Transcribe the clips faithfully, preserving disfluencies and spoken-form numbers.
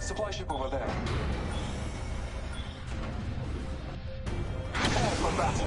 Supply ship over there. Prepare for battle.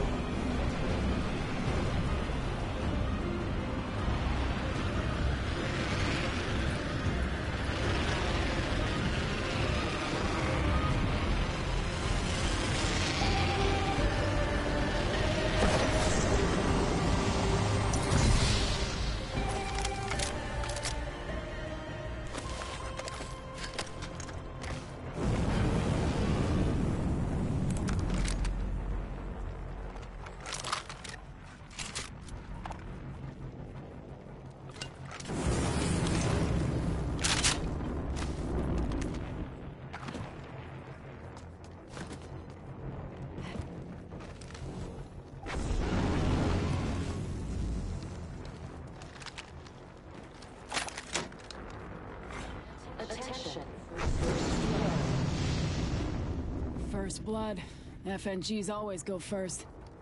First blood. F N Gs always go first.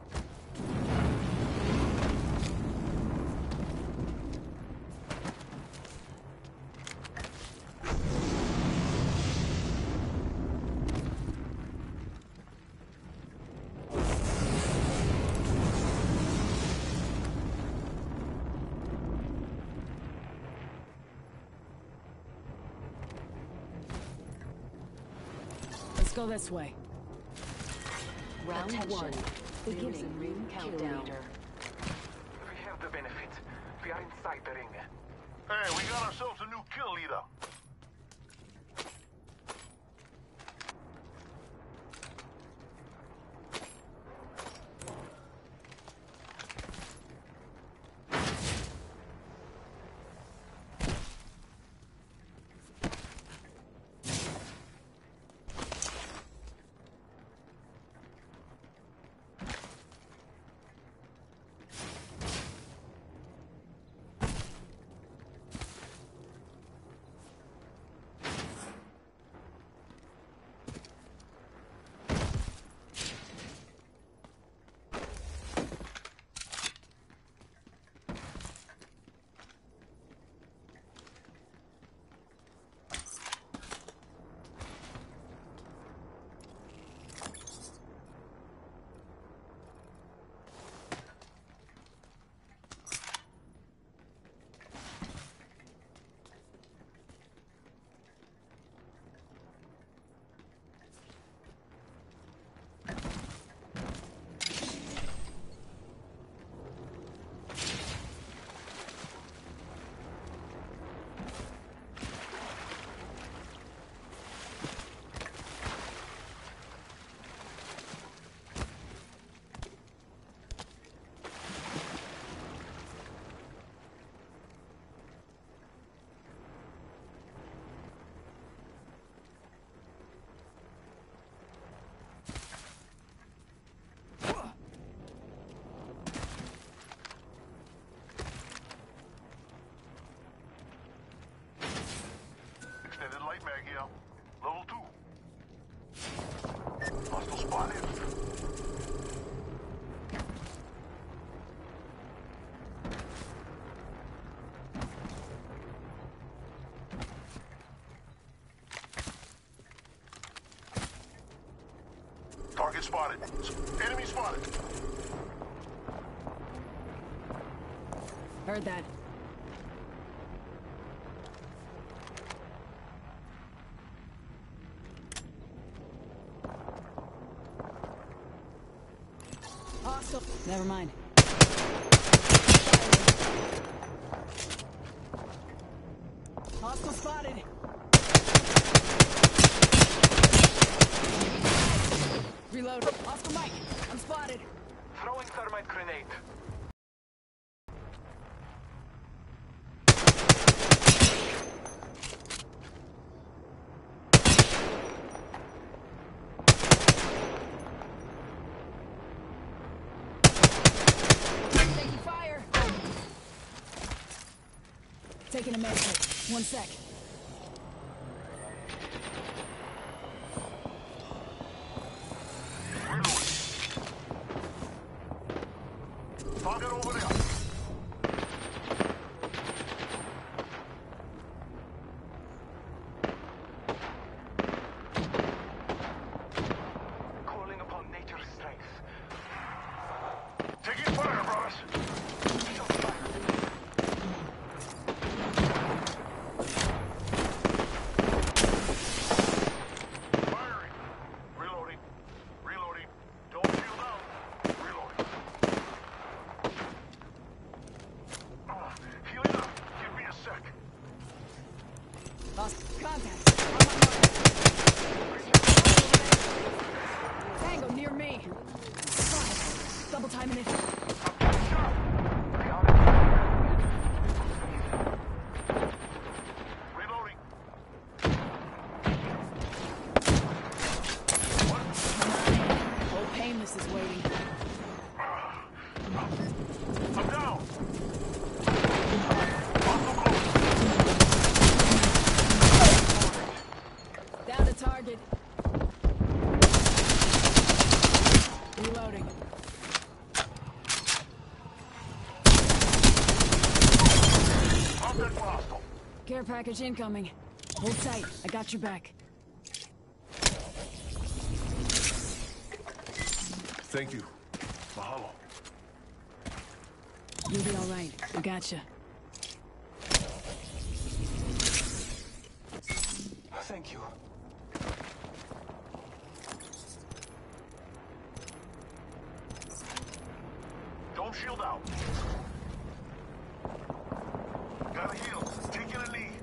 Let's go this way. Round Attention. one. Beginning ring countdown. We have the benefit. We are inside the ring. Hey, we got ourselves a new kill leader. Extended light mag here. Level two. Hostile spotted. Target spotted. Enemy spotted. Heard that. Hostile. Never mind. Hostile spotted. Reload. Hostile Mike. I'm spotted. Throwing thermite grenade. Taking fire. Taking a med. One sec. Target over there. Double timing it. I'm getting shot. We are in Reloading. Old Painless is waiting. I'm down. Down to target. Reloading. Contact hostile. Care package incoming. Hold tight. I got your back. Thank you. Mahalo. You'll be all right. I gotcha. Thank you. Don't shield out. Gotta heal. Taking a knee.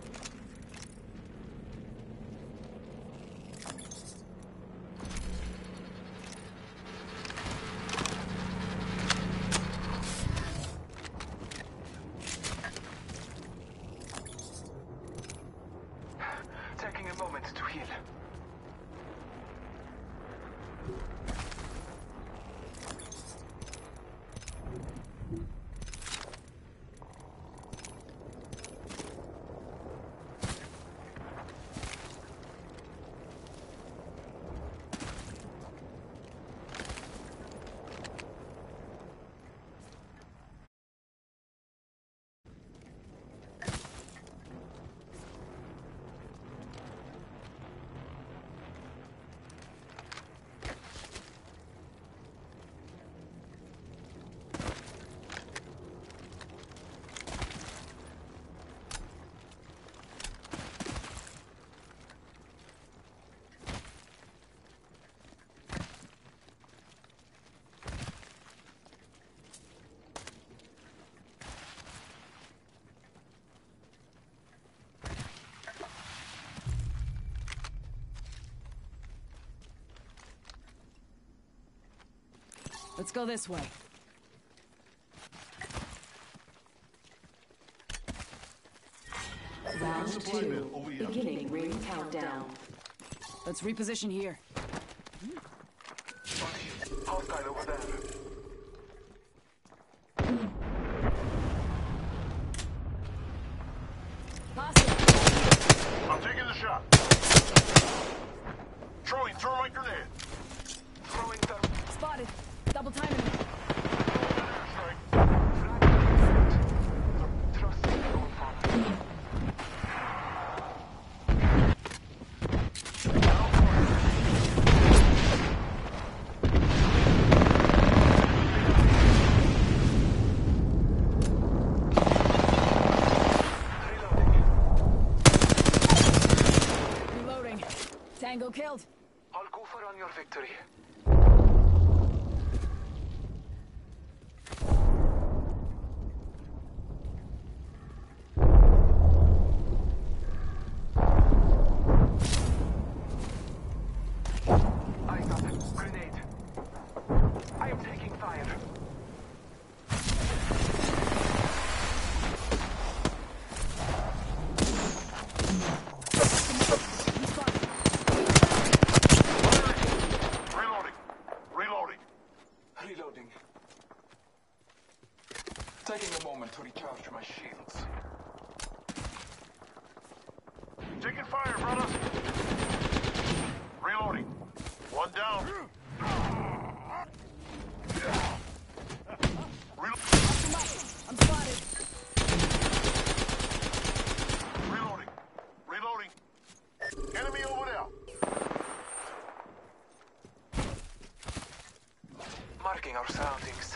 Taking a moment to heal. Let's go this way. Round Supply two. bin over here. Beginning ring countdown. Let's reposition here. Hostile over there. Hostile. I'm taking the shot. Throwing thermite grenade. Throwing them. Spotted. Double timing it. Airstrike. Trust in your father. Reloading. Tango killed. I'll go for on your victory. Eyes up. Grenade. I am taking fire. Reloading. Reloading. Reloading. Taking a moment to recharge my shields. Taking fire, brother. Reloading. One down. Relo- I'm spotted. Reloading. Reloading. Enemy over there. Marking our surroundings.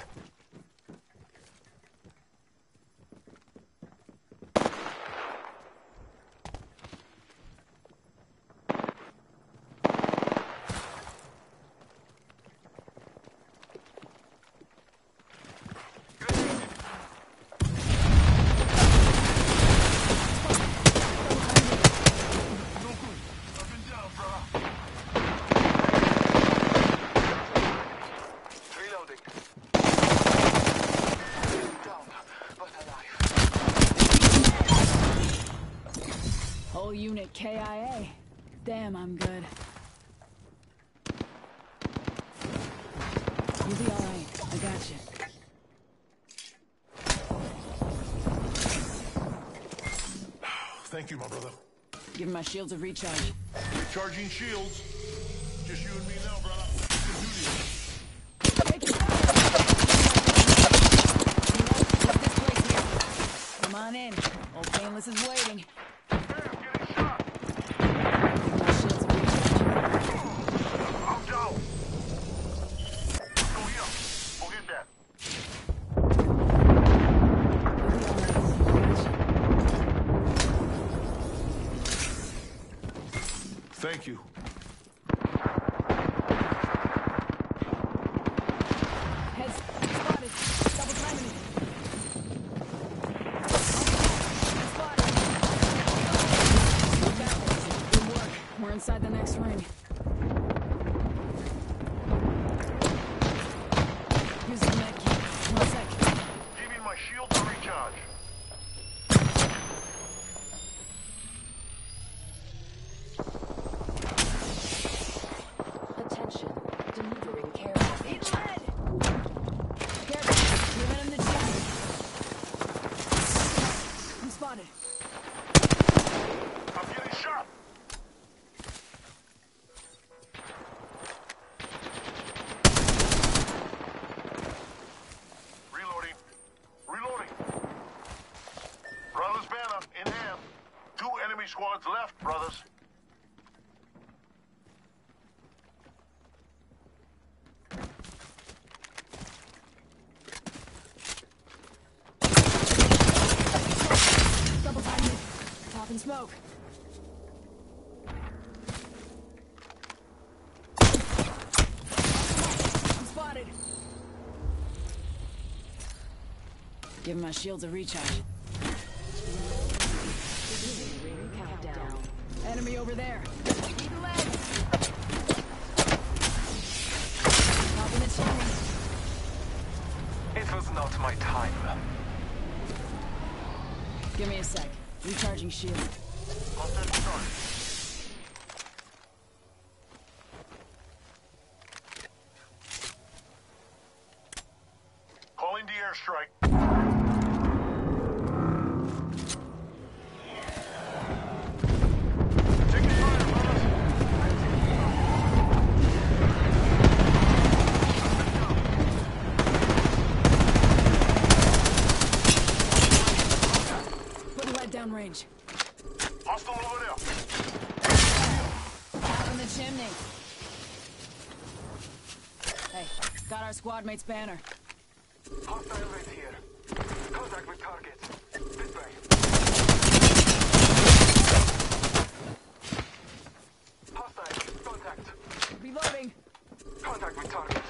Up and down, brother. Reloading. Unit K I A. Damn, I'm good. You'll be alright. I got you. Thank you, my brother. Give my shields a recharge. Recharging shields. Just you and me now, brother. We can do this. Take it down. What's this place here? Come on in. Old Painless is waiting. Damn, getting shot. Give my shields a recharge. I'm down. Go here. Go get that. Thank you. Heads spotted. Double timing it. Spotted. We got this. Good work. We're inside the next ring. Here's the med kit. One sec. Give me my shield to recharge. Attention. Delivering care Eat package. lead! Careful. Giving him the chimney. I'm spotted. I'm getting shot. Reloading. Reloading. Brothers banner in hand. Two enemy squads left, brothers. Double timing it. Popping smoke. I'm spotted. Give my shields a recharge. Beginning ring countdown. Enemy over there. Need lead. Popping the chimney. It was not my time. Give me a sec. Recharging shield. Contact started. Calling the airstrike. Taking fire, brothers. Putting lead down range. Hostile over there. Popping the chimney. Hey, got our squad mate's banner. Hostile right here. Contact with target. This way. Hostile. Contact. Reloading. Contact with target.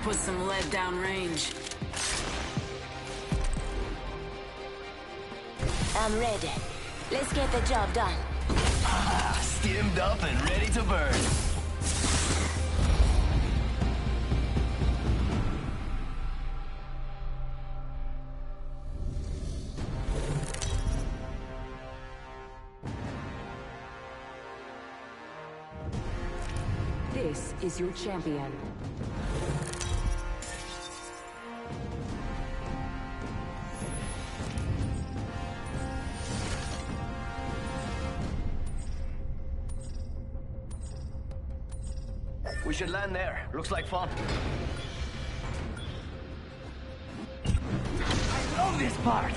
put some lead down range. I'm ready. Let's get the job done. Ah, skimmed up and ready to burn. This is your champion. We should land there. Looks like fun. I love this part!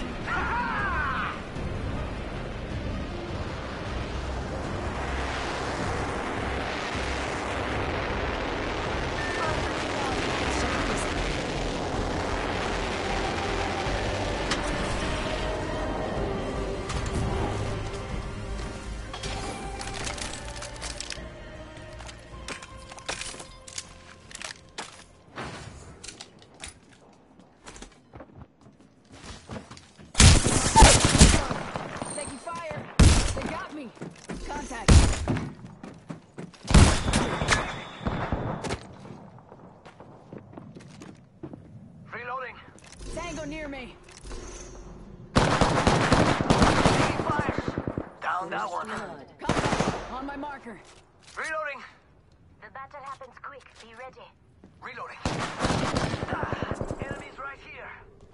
Taking fire. They got me. Contact. Reloading. Tango near me. Taking fire. Down that one. Blood. Contact. On my marker. Reloading. The battle happens quick. Be ready. Reloading. Ah, enemies right here.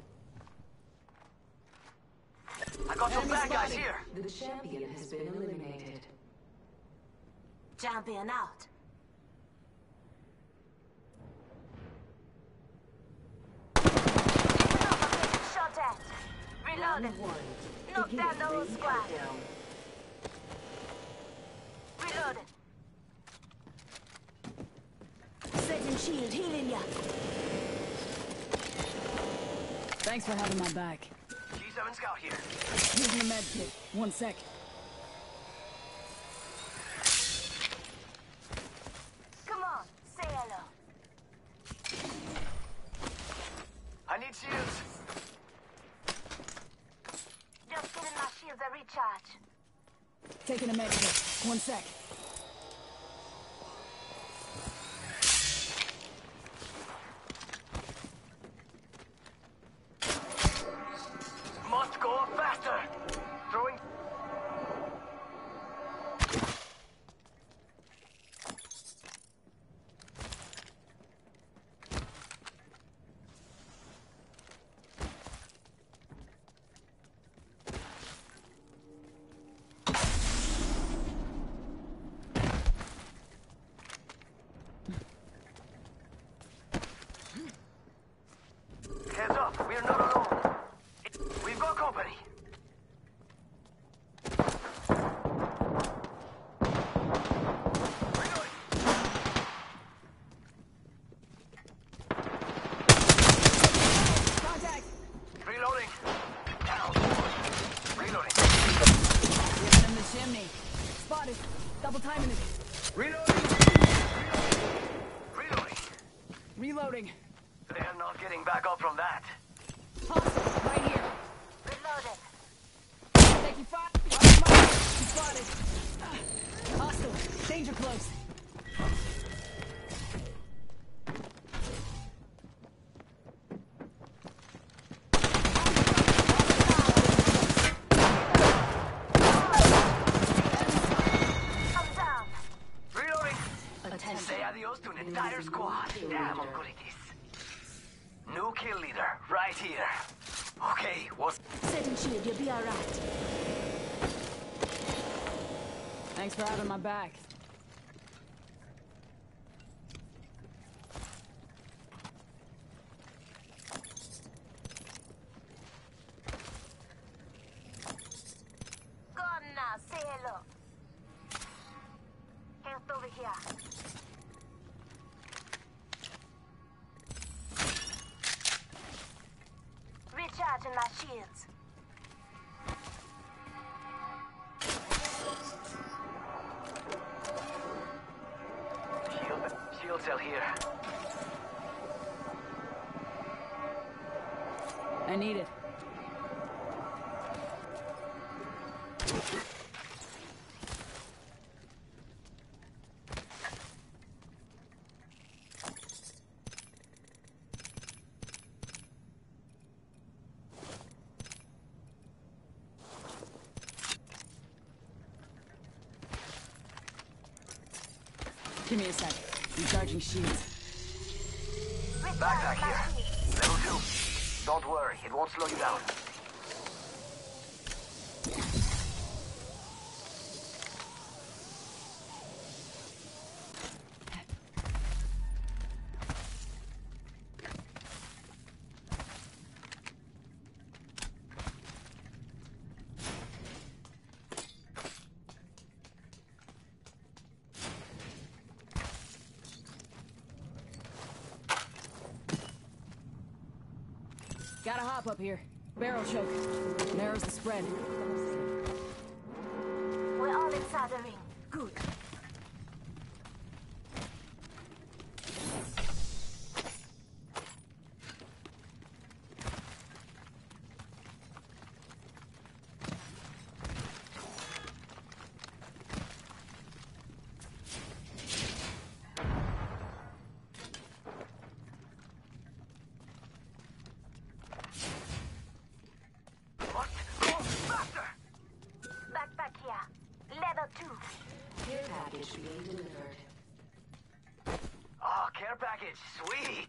I got some Enemy bad guys spotted. here. The champion has been eliminated. Champion out. Shot at. Round Reloaded. one. Knock Begin down the whole ring squad. countdown. Reloaded. Setting shield. Healing ya. Thanks for having my back. G seven scout here. Using the med kit. One sec. Come on. Say hello. I need shields. Just giving my shields a recharge. Taking a med kit. One sec. Must go faster. Throwing. Heads up, we're not alone. We've got company. Reloading. Contact. Reloading. Down. Reloading. Giving them the chimney. Spotted. Double timing it. Reloading. Reloading. Reloading. They're not getting back up from that. Hostile. Right here. Reloaded. Taking fire. On my marker. Spotted. Ah. Hostile. Danger close. I'm down. Reloading. Attention. Say adios to an entire squad. Damn, I'm good at this. New kill leader, right here. Okay, what's... Setting shield. You'll be alright. Thanks for having my back. Go on now. Say hello. Health over here. Recharging my shields. Shield, shield cell here. I need it. Give me a sec. Recharging shields. Backpack here. Level two. Don't worry, it won't slow you down. Gotta hop up here. Barrel choke. Narrows the spread. We're all inside the ring. Good. What? Go faster! Backpack here. Level two. Care package being delivered. Oh, care package. Sweet!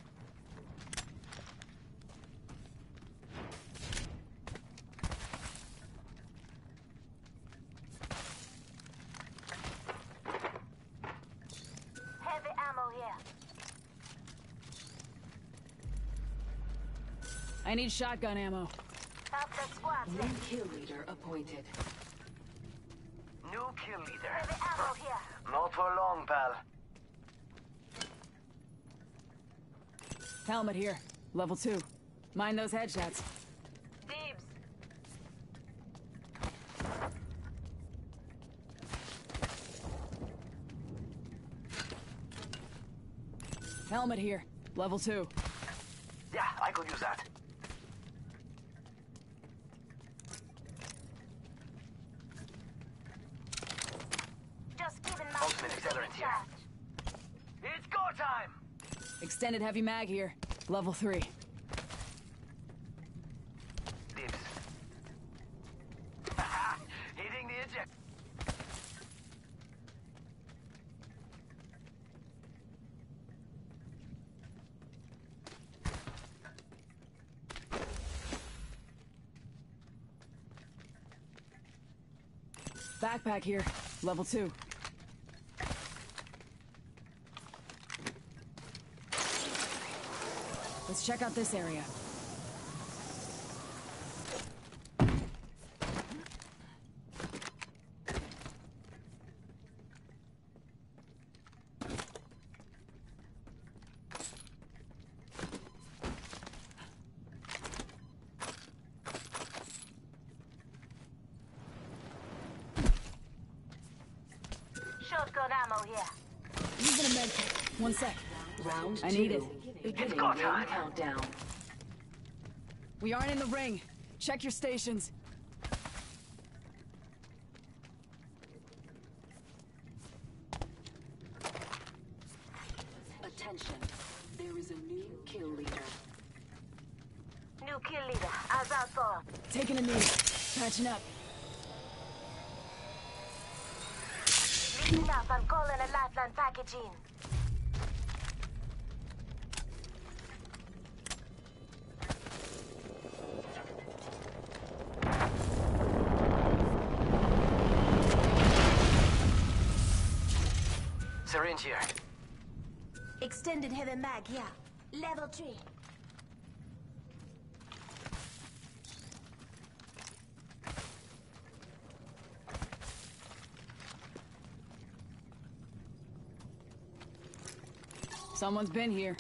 Heavy ammo here. I need shotgun ammo. Help the squad. New kill leader appointed. New kill leader. Heavy ammo here. Not for long, pal. Helmet here. Level two. Mind those headshots. Dibs. Helmet here. Level two. Yeah, I could use that. Just giving my Ultimate shields accelerant here. recharge. It's go time! Extended heavy mag here. Level three. Dibs. Hitting the eject. Backpack here. Level two. Let's check out this area. Shotgun ammo here. Using a med kit. One sec. Round I two. need it. Beginning go ring time. countdown. We aren't in the ring. Check your stations. Attention. There is a new kill leader. New kill leader. As I thought. Taking a knee. Patching up. Listen up. I'm calling a lifeline package in. Syringe here. Extended heavy mag here. Level three. Someone's been here.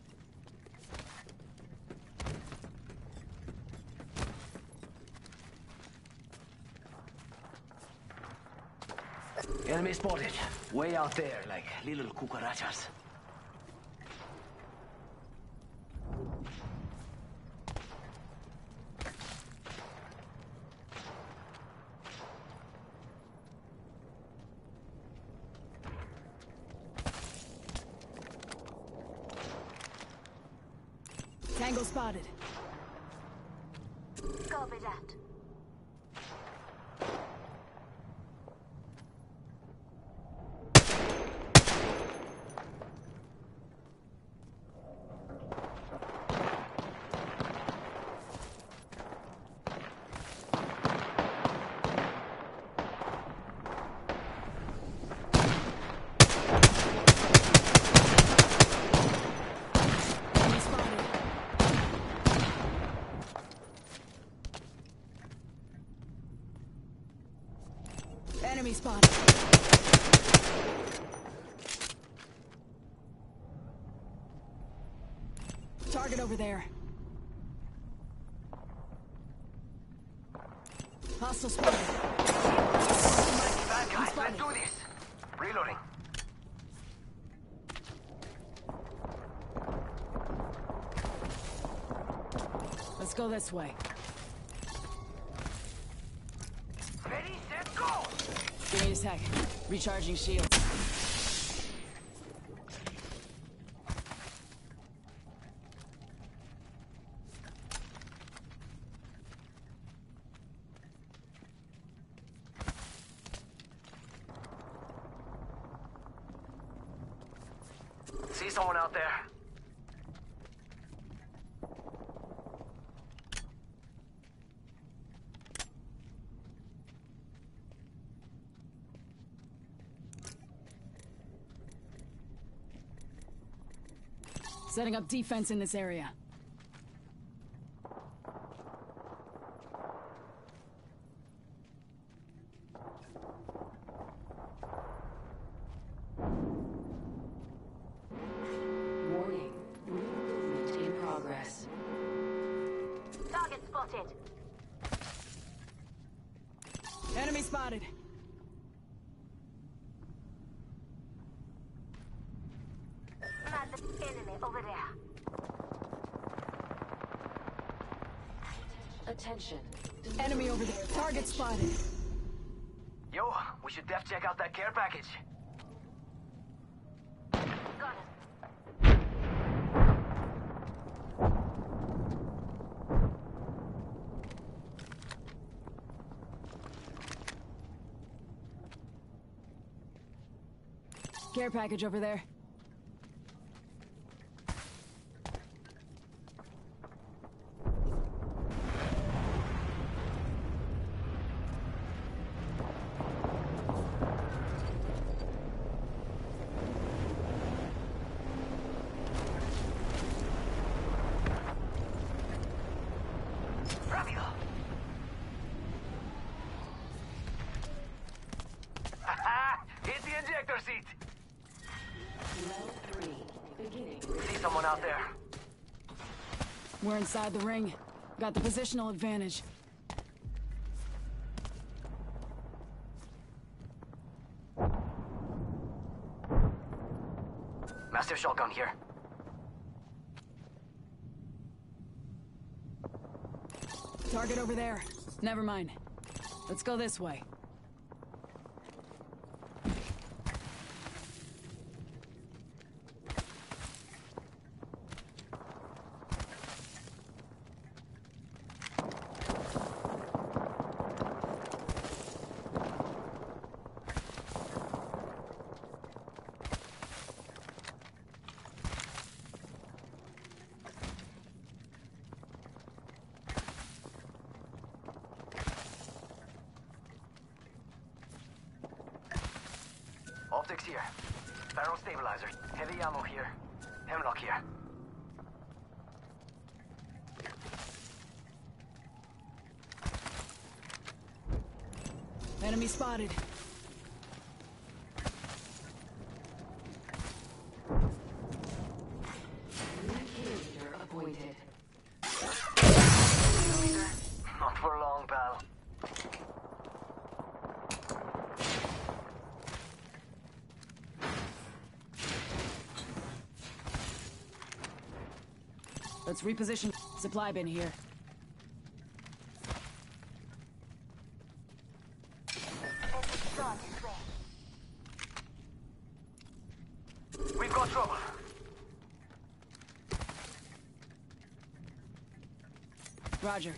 Enemy spotted. Way out there, like little cucarachas. Tango spotted. Copy that. Enemy spotted. Enemy spotted. Target over there. Hostile spotted. Bad guys, let's do this. Reloading. Let's go this way. Ready, set, go! Give me a sec. Recharging shields. See someone out there? Setting up defense in this area. Warning. Movement in progress. Target spotted. Enemy spotted. Not the enemy over there. Attention. Enemy over there. Target spotted. Yo, we should def check out that care package. Got it. Care package over there. Rápido. Hit the injector seat. Level three. Beginning. See someone out there? We're inside the ring. Got the positional advantage. Master shotgun here. Target over there. Never mind. Let's go this way. Optics here. Barrel stabilizer. Heavy ammo here. Hemlock here. Enemy spotted. New kill leader appointed. Not for long, pal. Let's reposition. Supply bin here. It's gone this way. We've got trouble. Roger.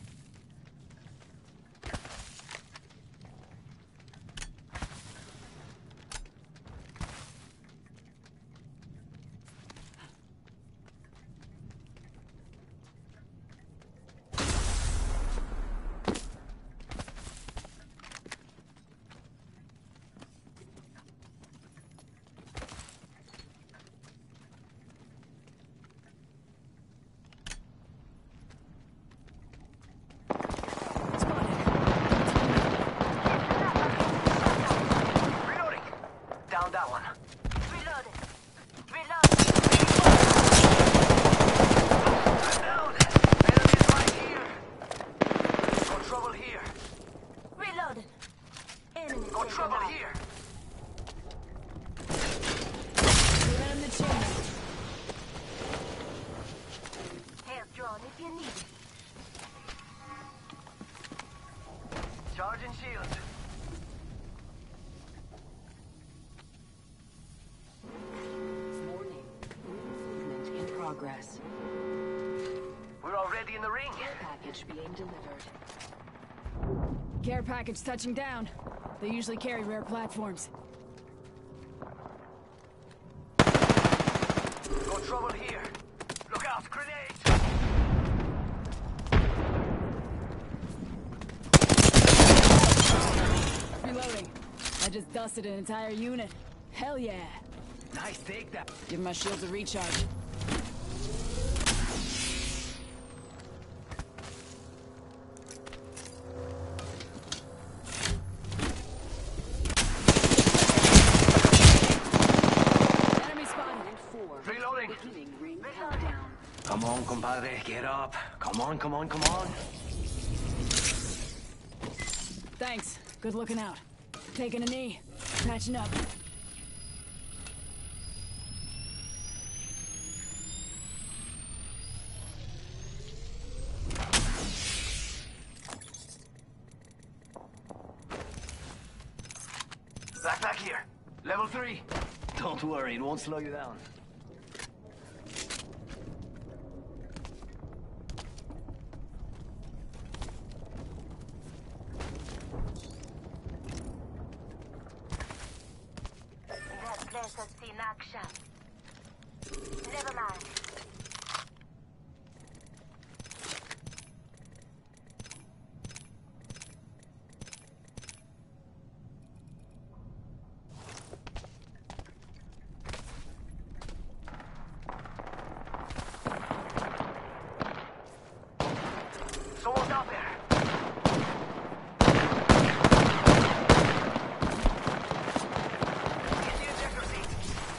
Reloading. Down that one. Reloading. Reloading. I'm down. Enemies right here. Got trouble here. Reloading. Enemy Got taken trouble out. here. Get in the chimney. Help drone if you need it. Charging shields. Warning. Movement in progress. We're already in the ring. Package being delivered. Care package touching down. They usually carry rare platforms. Got trouble here. Look out, grenades! Reloading. I just dusted an entire unit. Hell yeah. Nice take that. Give my shields a recharge. Enemy spotted. Four. Reloading. Beginning ring countdown. Come on, compadre. Get up. Come on, come on, come on. Thanks. Good looking out. Taking a knee. Patching up. Backpack here. Level three. Don't worry, it won't slow you down. That place has seen action. Never mind. Someone's out there. Get the ejector seat.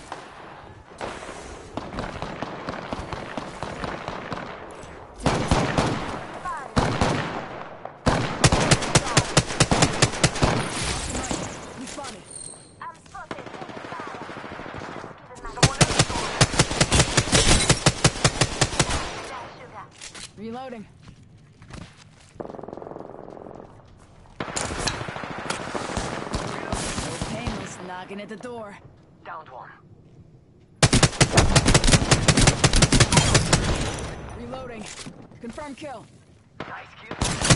We spotted. I'm spotted. Taking fire. Just giving my Someone else dash sugar. Reloading. No painless knocking at the door. downed one. Reloading. Confirm kill. Nice kill.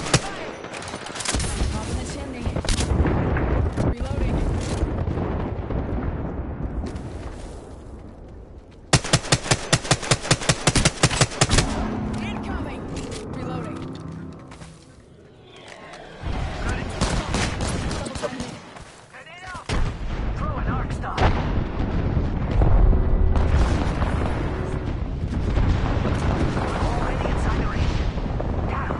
Pop in the chimney. Reloading. Incoming. Reloading. Double timing. Grenade out. Throw an arc star. Already inside the ring. Damn.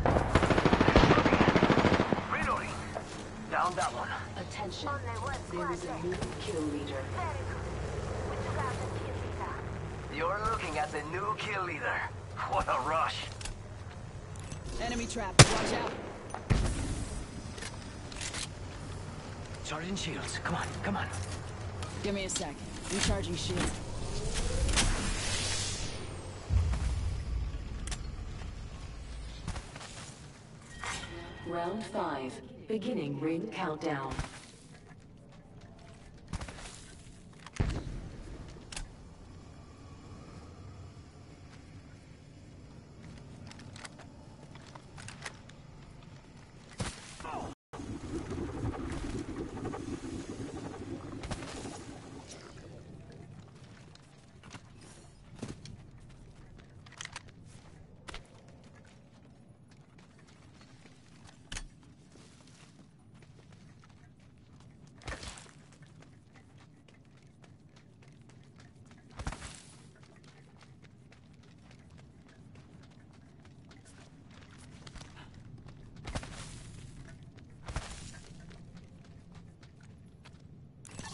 Reloading. Down that one. Attention. Only one There squad is a left. new kill leader. Very good. We took out the kill leader. You're looking at the new kill leader. What a rush. Enemy trap. Watch out. Charging shields. Come on, come on. Give me a sec. Recharging shields. Round five. Beginning ring countdown.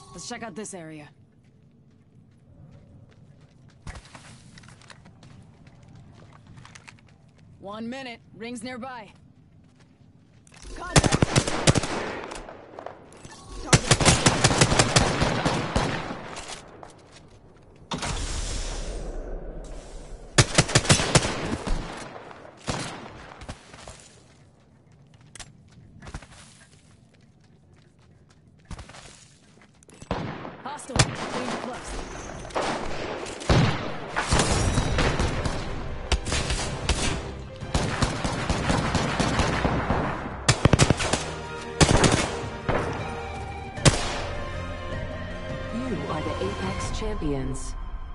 Let's check out this area. One minute. Rings nearby. Contact! Target. Hostile. Getting close. You are the Apex Champions.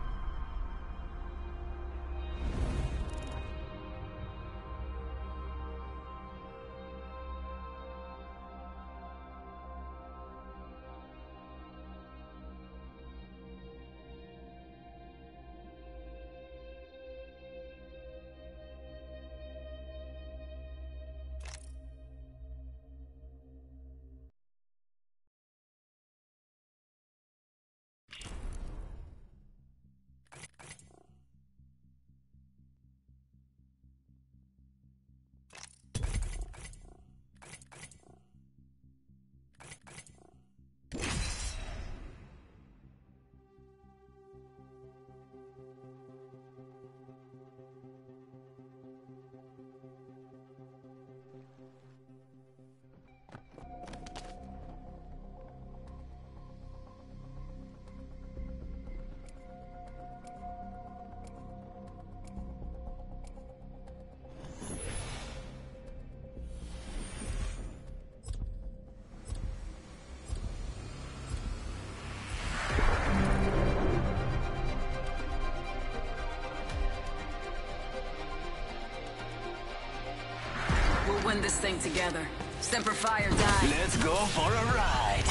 We'll win this thing together. Semper Fi or die. Let's go for a ride.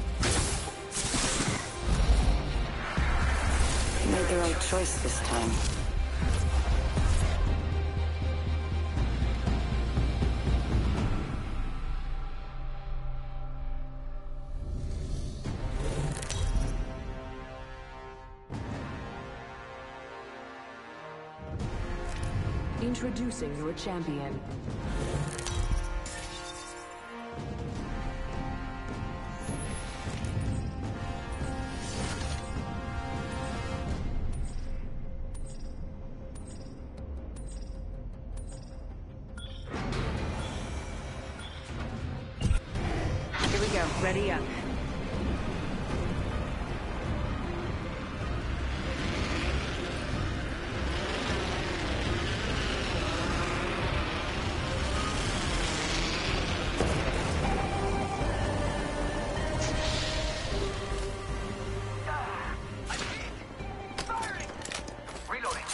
You made the right choice this time. Introducing your champion. Here we go. Ready up. Reloading.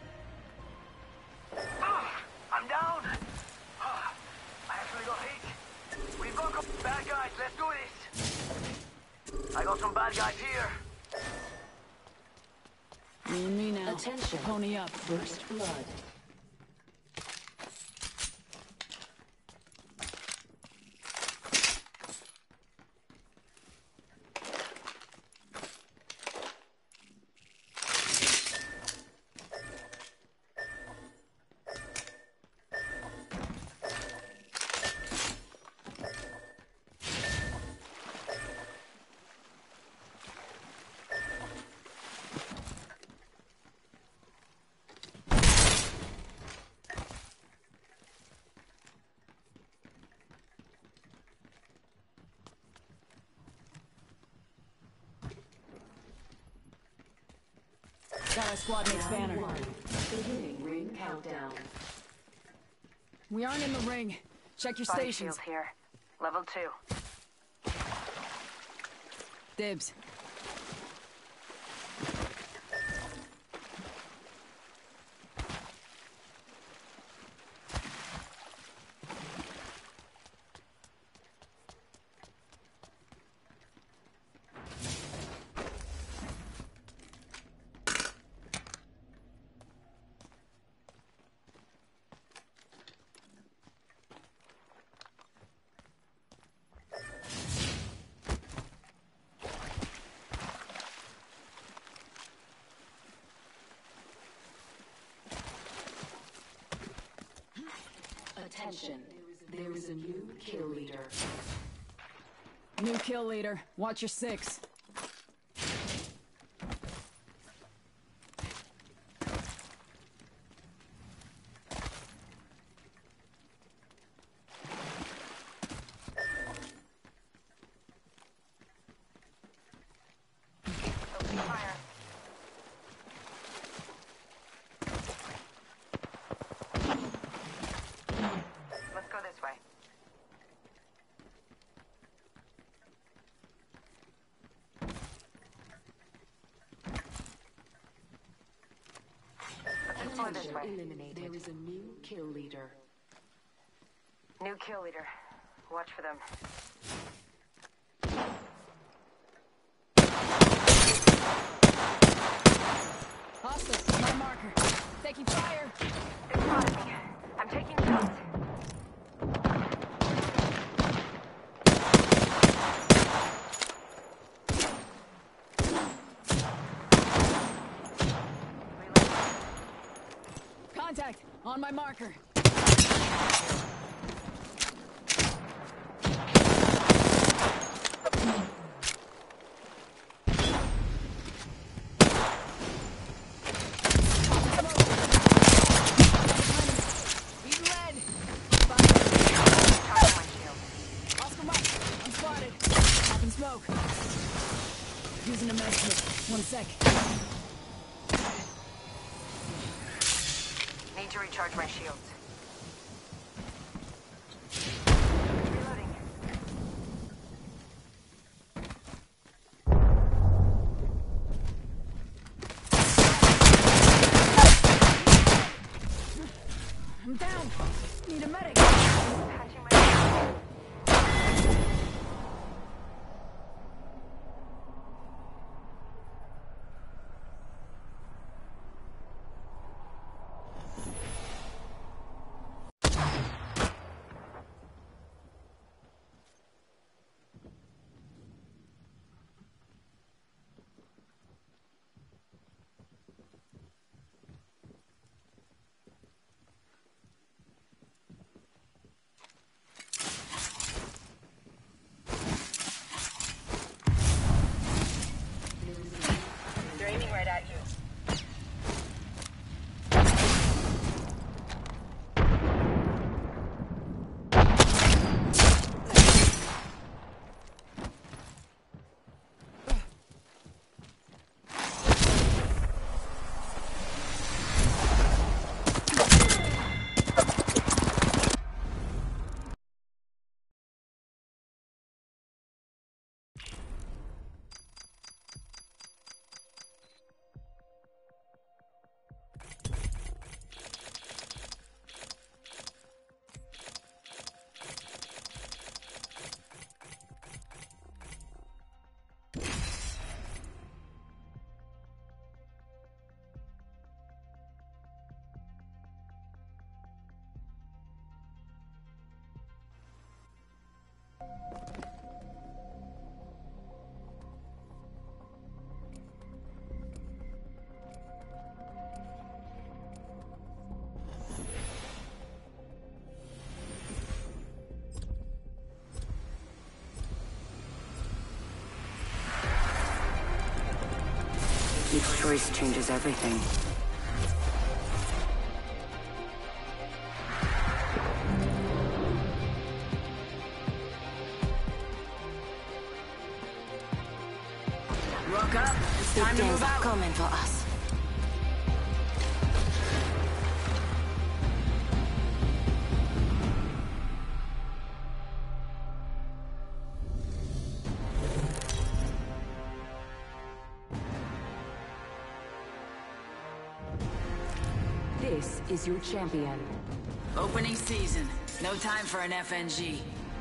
Ah, I'm down. Ah, I actually got hit. We've got some bad guys. Let's do this. I got some bad guys here. You and me now. Attention. Pony up. First blood. Got our squad mate's banner. Beginning ring countdown. We aren't in the ring. Check your Body stations. shield here. Level two. Dibs. Attention, there is a new kill leader. New kill leader. Watch your six. Open fire. Let's go this way. Let's explore this Attention, way. eliminated. There is a new kill leader. New kill leader. Watch for them. Hostile. My marker. Taking fire. They spotted me. I'm taking shots. Contact. On my marker. He's red. Charging my shield. Oscar Mike. I'm spotted. Popping smoke. Using a med kit. One sec. Need to recharge my shields. Reloading. I'm down. Need a medic. Patching my shield. They're aiming right at you. Each choice changes everything. Rock up. It's Big time to days move are out. coming for us. This is your champion. Opening season. No time for an F N G.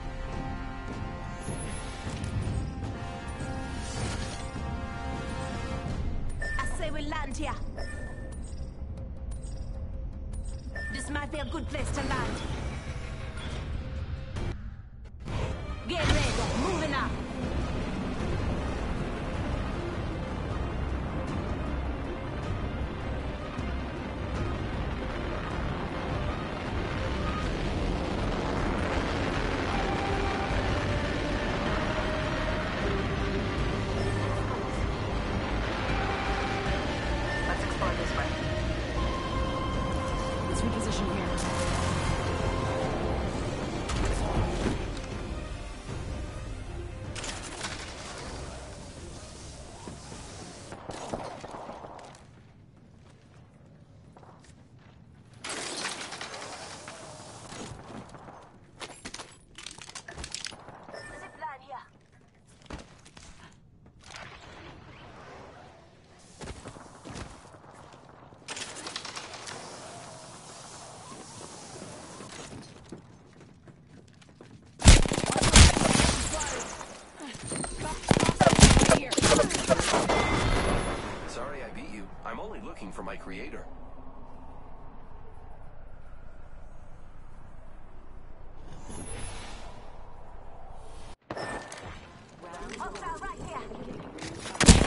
I say we land here. This might be a good place to land. Get ready, moving up. position here. Zip line here. Here. Sorry I beat you. I'm only looking for my creator. Hostile right here.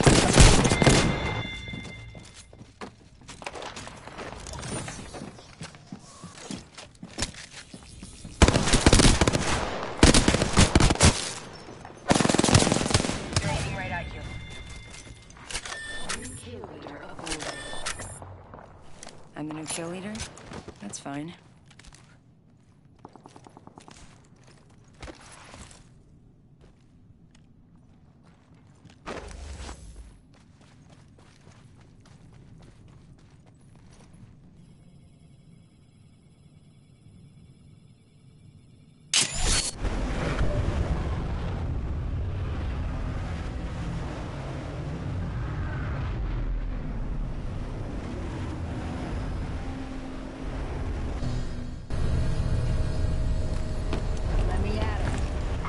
They're aiming right at you. New kill leader avoided. I'm the new kill leader? That's fine. Let me at it.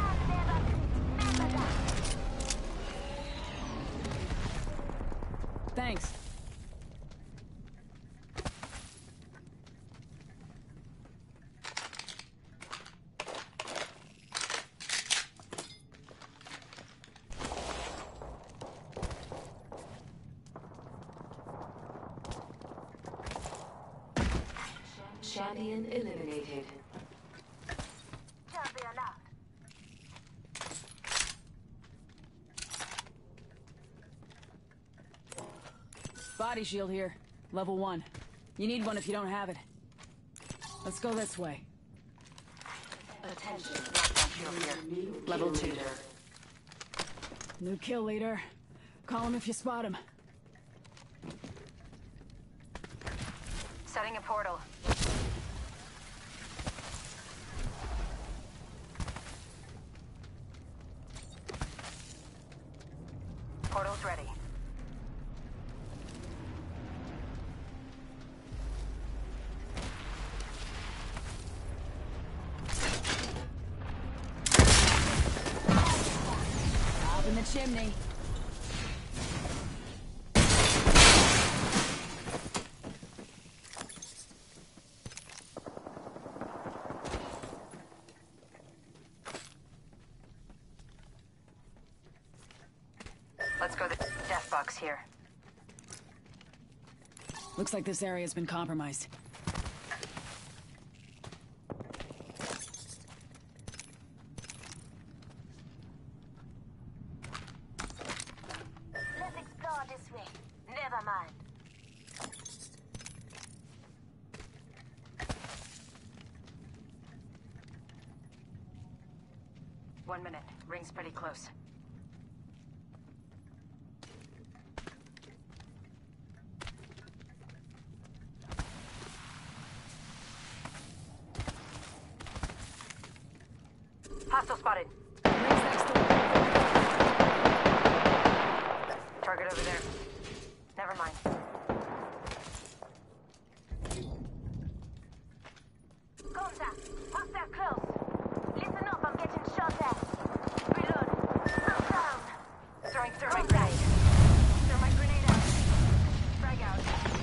Thanks. Champion eliminated. Champion out. Body shield here. Level one. You need one if you don't have it. Let's go this way. Attention. New level two. New kill leader. Call him if you spot him. Setting a portal. Portal's ready. Up in the chimney. Let's go to the death box here. Looks like this area's been compromised. Let's explore this way. Never mind. One minute. Ring's pretty close. Hostile spotted. Rings next door. Target over there. Never mind. Contact. Hostile close. Listen up, I'm getting shot at. Reload. I'm down. Throwing thermite grenade. Thermite grenade out. Frag out.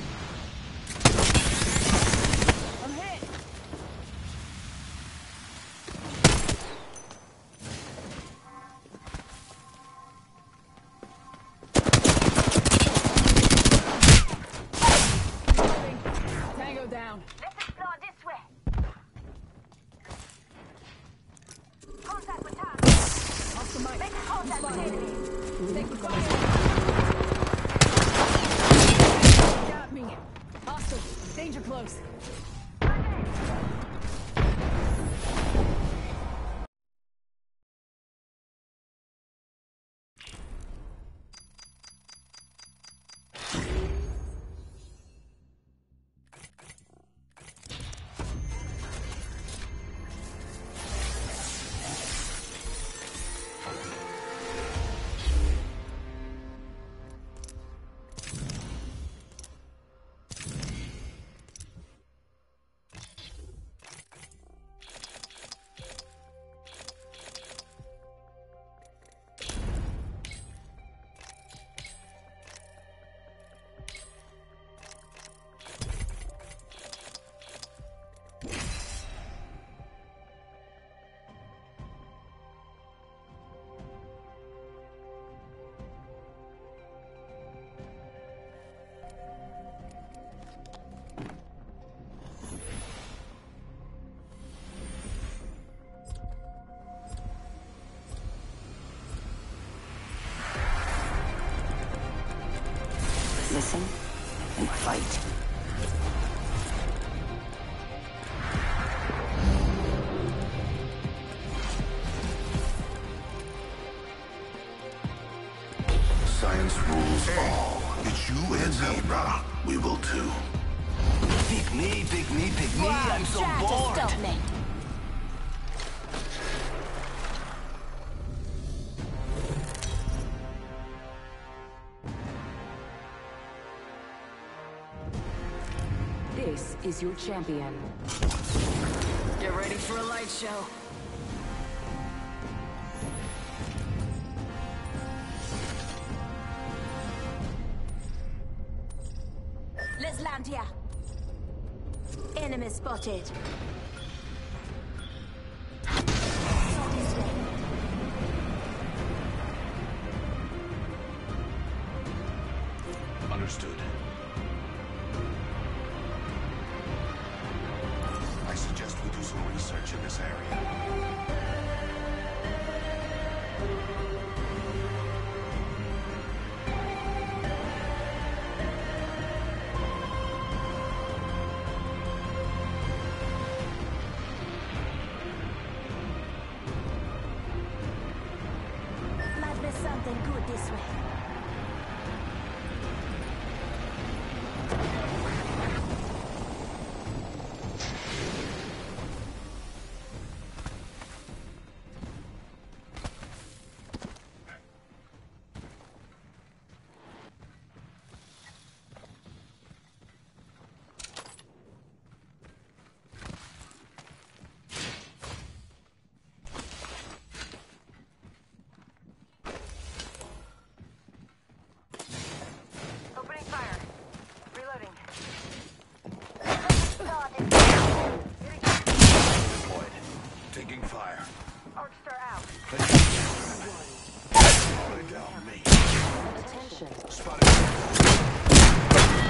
I'm hit. Reloading. Tango down. Let's explore this way. Contact with target. Off the mic. Make contact with enemy. Take the fire. Got me. Hostile. Danger close. Right listen, and fight. Science rules all. It's you and Zebra. We will too. Pick me, pick me, pick me. I'm so Try to bored. stop me. This is your champion. Get ready for a light show. Let's land here. Enemy spotted. This way. Understood. I suggest we do some research in this area. Might be something good this way. Opening fire. Reloading. Deployed. Taking fire. Arcstar out. Lay down me. Attention. Spotted.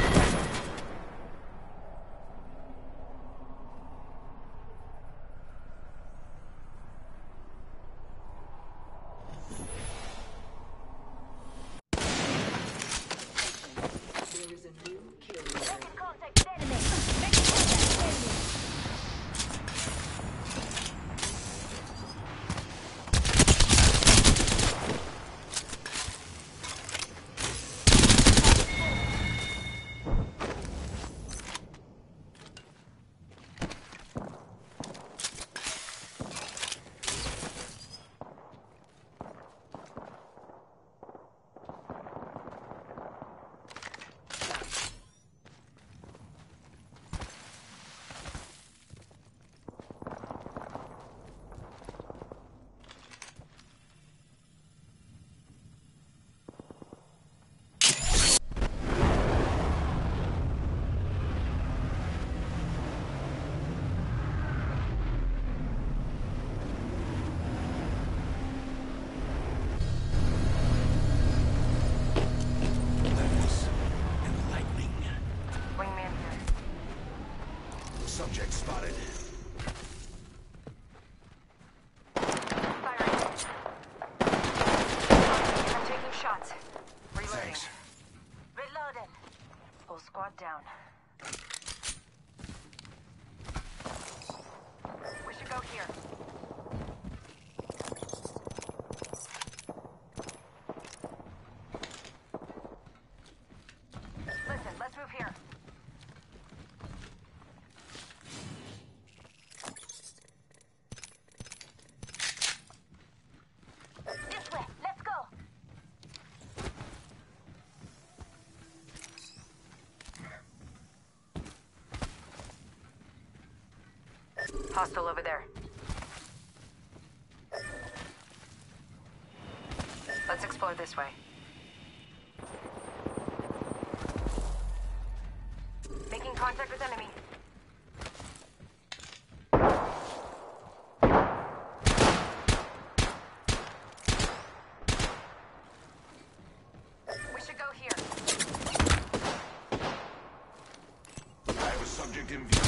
There is a new kill leader. Making contact with enemy. Making contact with enemy. That was enlightening. Wingman here. Subject spotted. Firing. I'm taking shots. Reloading. Thanks. Reloading. Whole squad down. We should go here. Listen, let's move here. This way. Let's go. Hostile over there. Let's explore this way. Making contact with enemy. We should go here. I have a subject in view.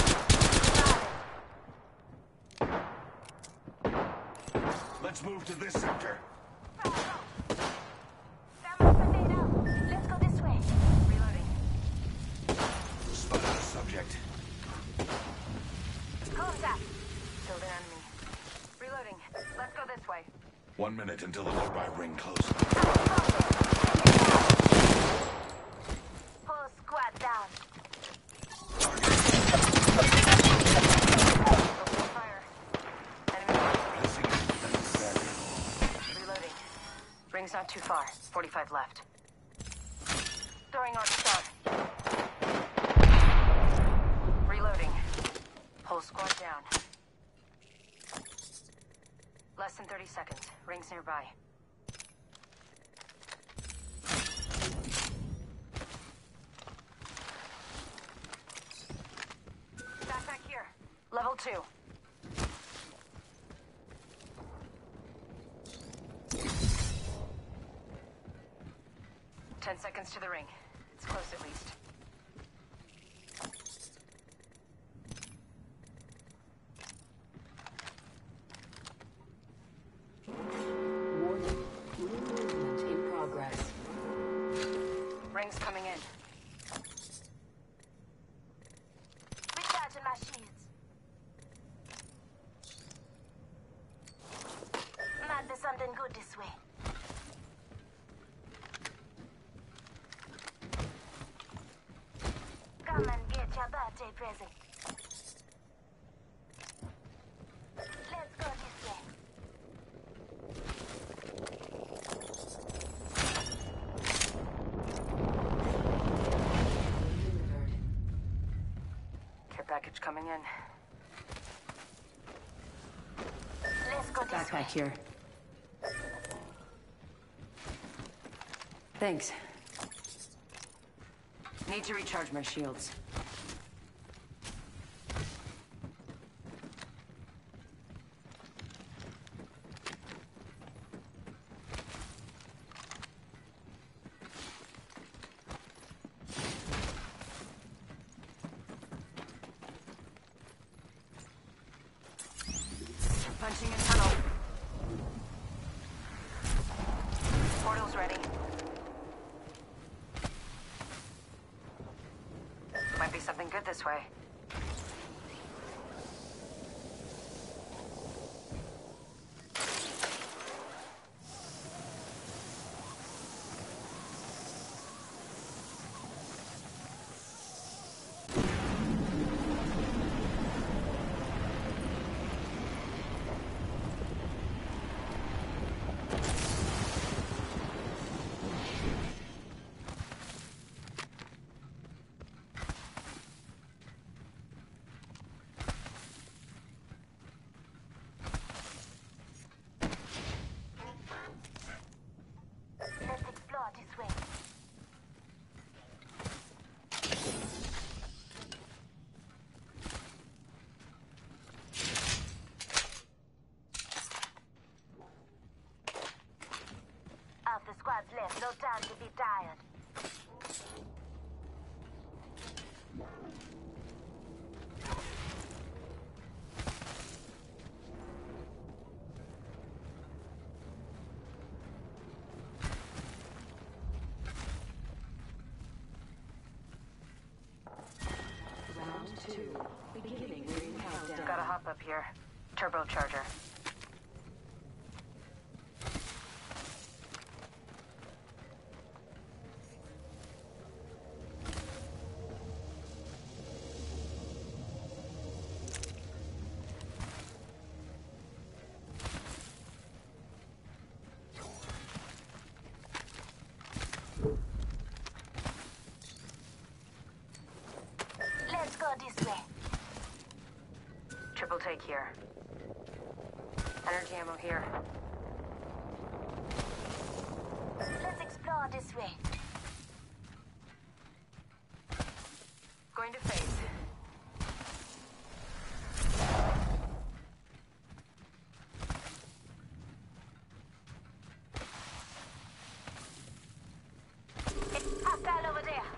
Let's move to this sector. Let's go this way. Reloading. Killed an enemy. Reloading. Let's go this way. One minute until the nearby ring closes. Full squad down. Open fire. Enemy. Reloading. Ring's not too far. forty-five left. Throwing Arc Star. Reloading. Whole squad down. Less than thirty seconds. Ring's nearby. Backpack here. Level two. Ten seconds to the ring. It's close at least. Warning. Ring movement in progress. Ring's coming in. Recharging my shields. Might be something good this way. Come and get your birthday present. Let's go this way. Care package coming in. Let's go this way. Backpack here. Thanks. Need to recharge my shields. Punching in tunnel. Portal's ready. Might be something good this way. Let's explore this way. Half the squad's left, no time to be tired. Round two. Beginning ring countdown. Gotta hop up here. Turbocharger. Let's go this way. Triple take here. Energy ammo here. Let's explore this way. Going to phase. Hostile over there.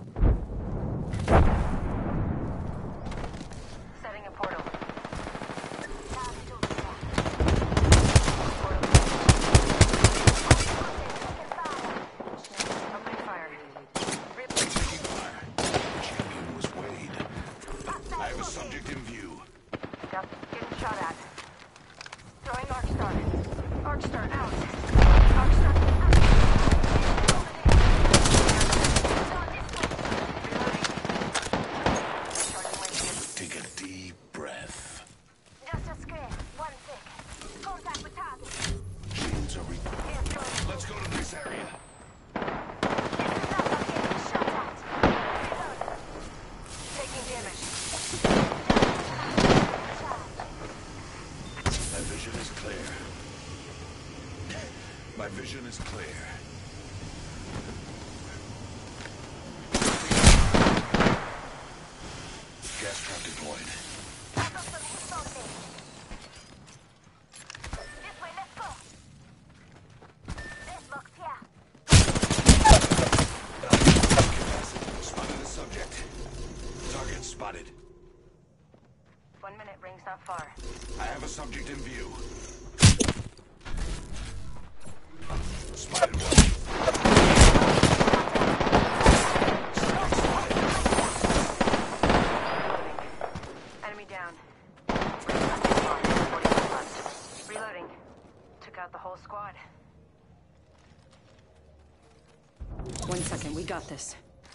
Setting a portal. My vision is clear. Gas trap deployed. I got some hits on me. This way, let's go. This box here. Spotted the subject. Target spotted. One minute, ring's not far. I have a subject in view. Spotted one. Enemy down. Reloading. Took out the whole squad. One second, we got this.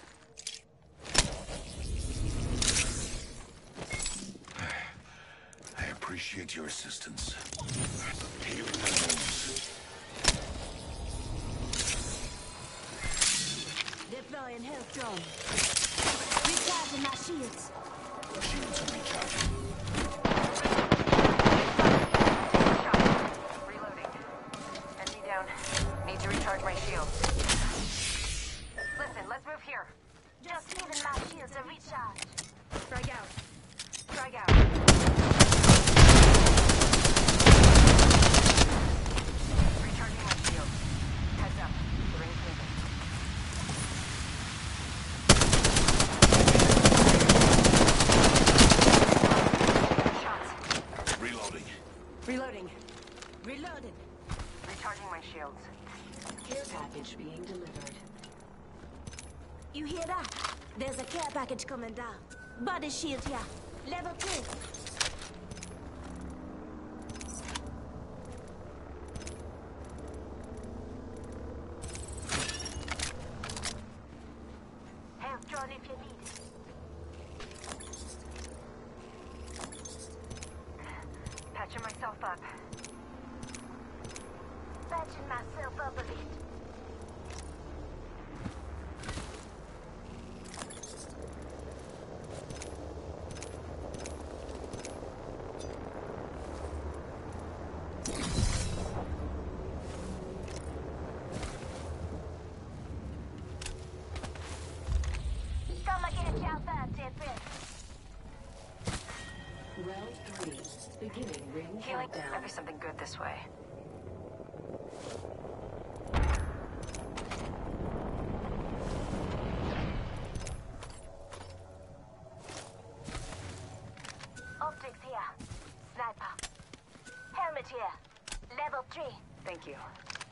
I appreciate your assistance. Healing my wounds. Deploying health drone. Recharging my shields. Shields are recharging. Reloading. Enemy down. Need to recharge my shield. Listen, let's move here. Just leaving my shield to recharge. Strike out. Strike out. Recharging my shield. Heads up. The ring's moving. Shots. Reloading. Reloading. Reloading. Recharging my shields. Care package being delivered. You hear that? There's a care package coming down. Body shield here. Level two. Health drone if you need it. Patching myself up. Patching myself up a bit. Come again, y'all thirty, Round three. Beginning ring Healing. countdown. Might be something good this way. Optics here. Sniper. Helmet here. Level three. Thank you.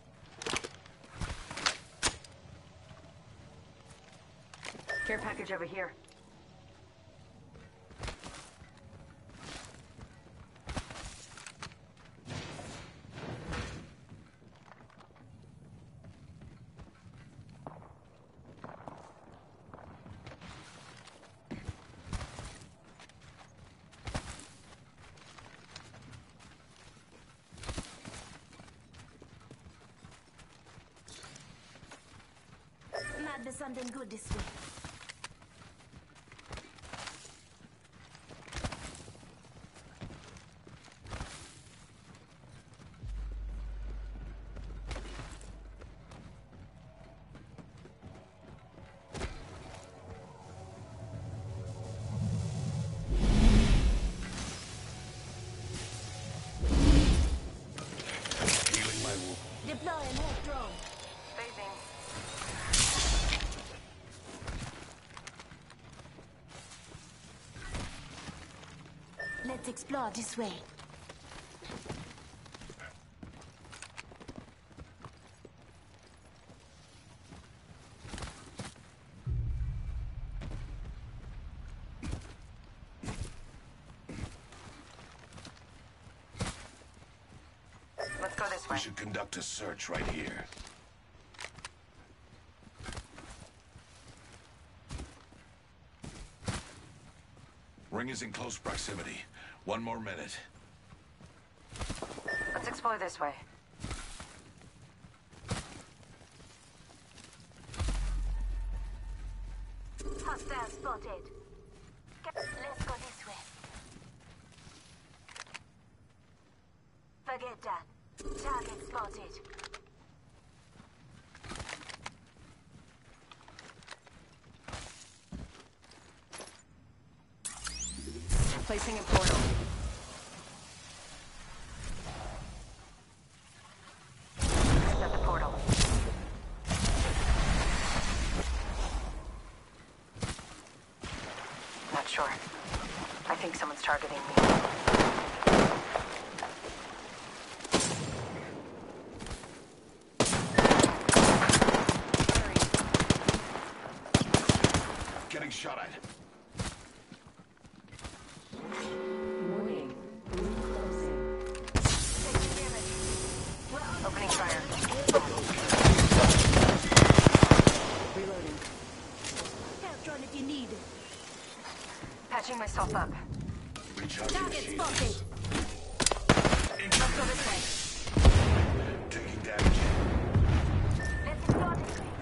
Care package over here. Might be something good this way. Healing my wound. Deploying health drone. Phasing. Let's explore this way. Let's go this We way. should conduct a search right here. Ring is in close proximity. One more minute. Let's explore this way. Hostile spotted. Let's go this way. Forget that. Target spotted. Placing a portal. Set the portal. Not sure. I think someone's targeting me. Getting shot at. Warning. Room closing. Taking damage. Opening fire. Reloading. Captron if you need. Patching myself up. Recharging Target shields. spotted. Let's go this way. Taking damage. Let's explore this way.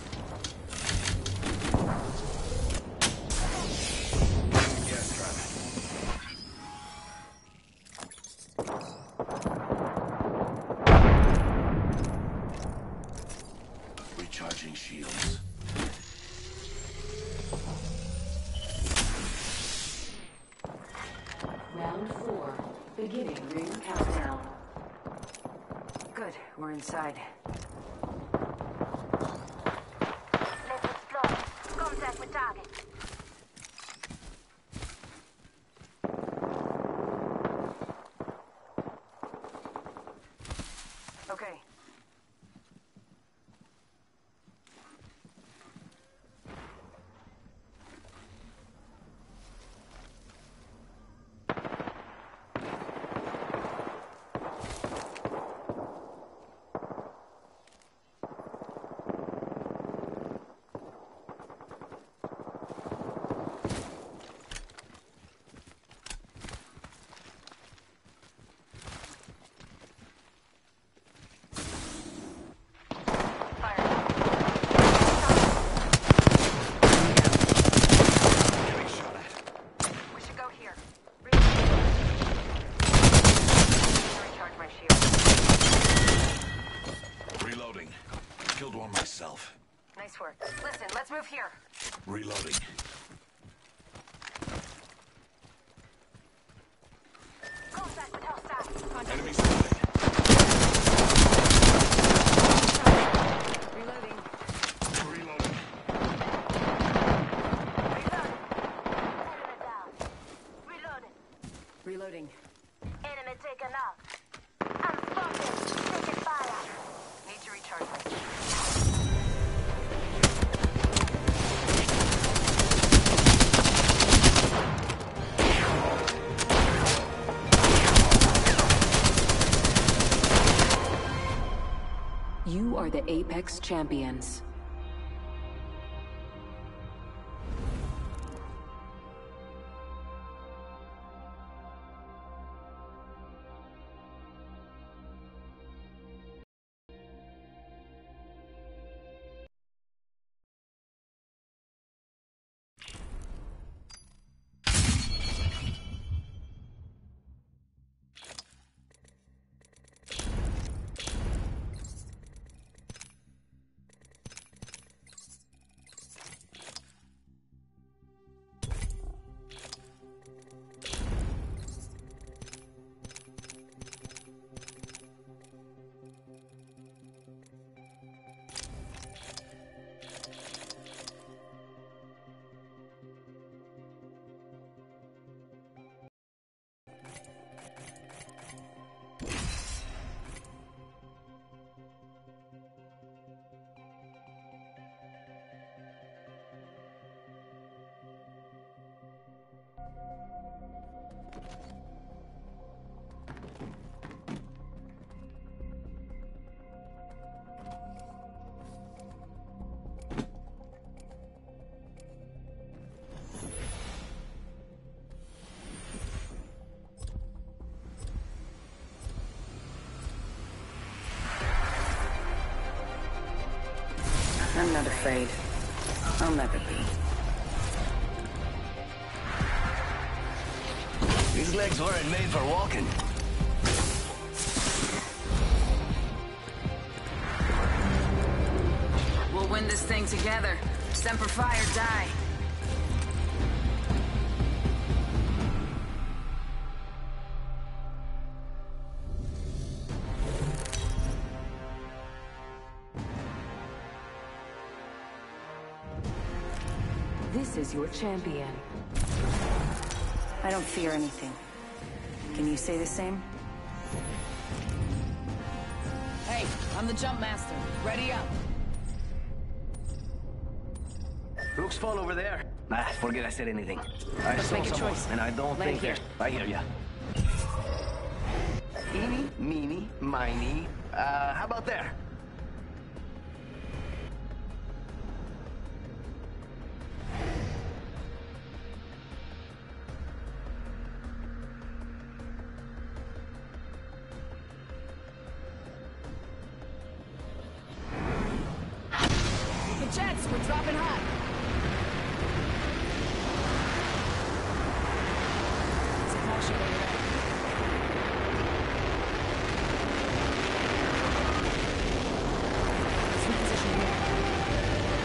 Gas trap. Recharging shields. Round four. Beginning ring countdown. Good, we're inside. Let's explore. Contact with target. Okay. Getting shot at. We should go here. Recharge my shield. Reloading. Killed one myself. Nice work. Listen, let's move here. Reloading. Contact with hostile. Enemy spotted. Reloading. Reloading. Reload. Enemy down. Reloading. Reloading. Enemy taken out. I'm spotted. Taking fire. Need to recharge my shield. You are the Apex Champions. I'm not afraid. I'll never be. These legs weren't made for walking. We'll win this thing together. Semper Fi or die. This is your champion. I don't fear anything. Can you say the same? Hey, I'm the jump master. Ready up. Looks fun over there. Nah, forget I said anything. I Let's saw make a someone, choice. and I don't Land think here. they're... I hear ya. Eeny, meeny, miny. Uh, how about there? The jets, we're dropping hot. Supply ship over there. Let's reposition here.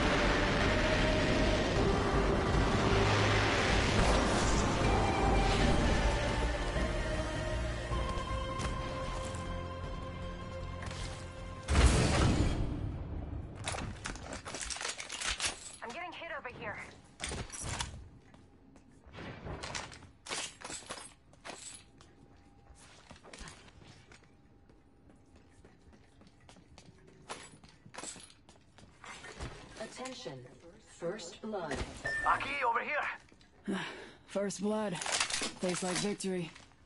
I'm getting hit over here. Attention. First blood. Aki, over here. First blood. Tastes like victory.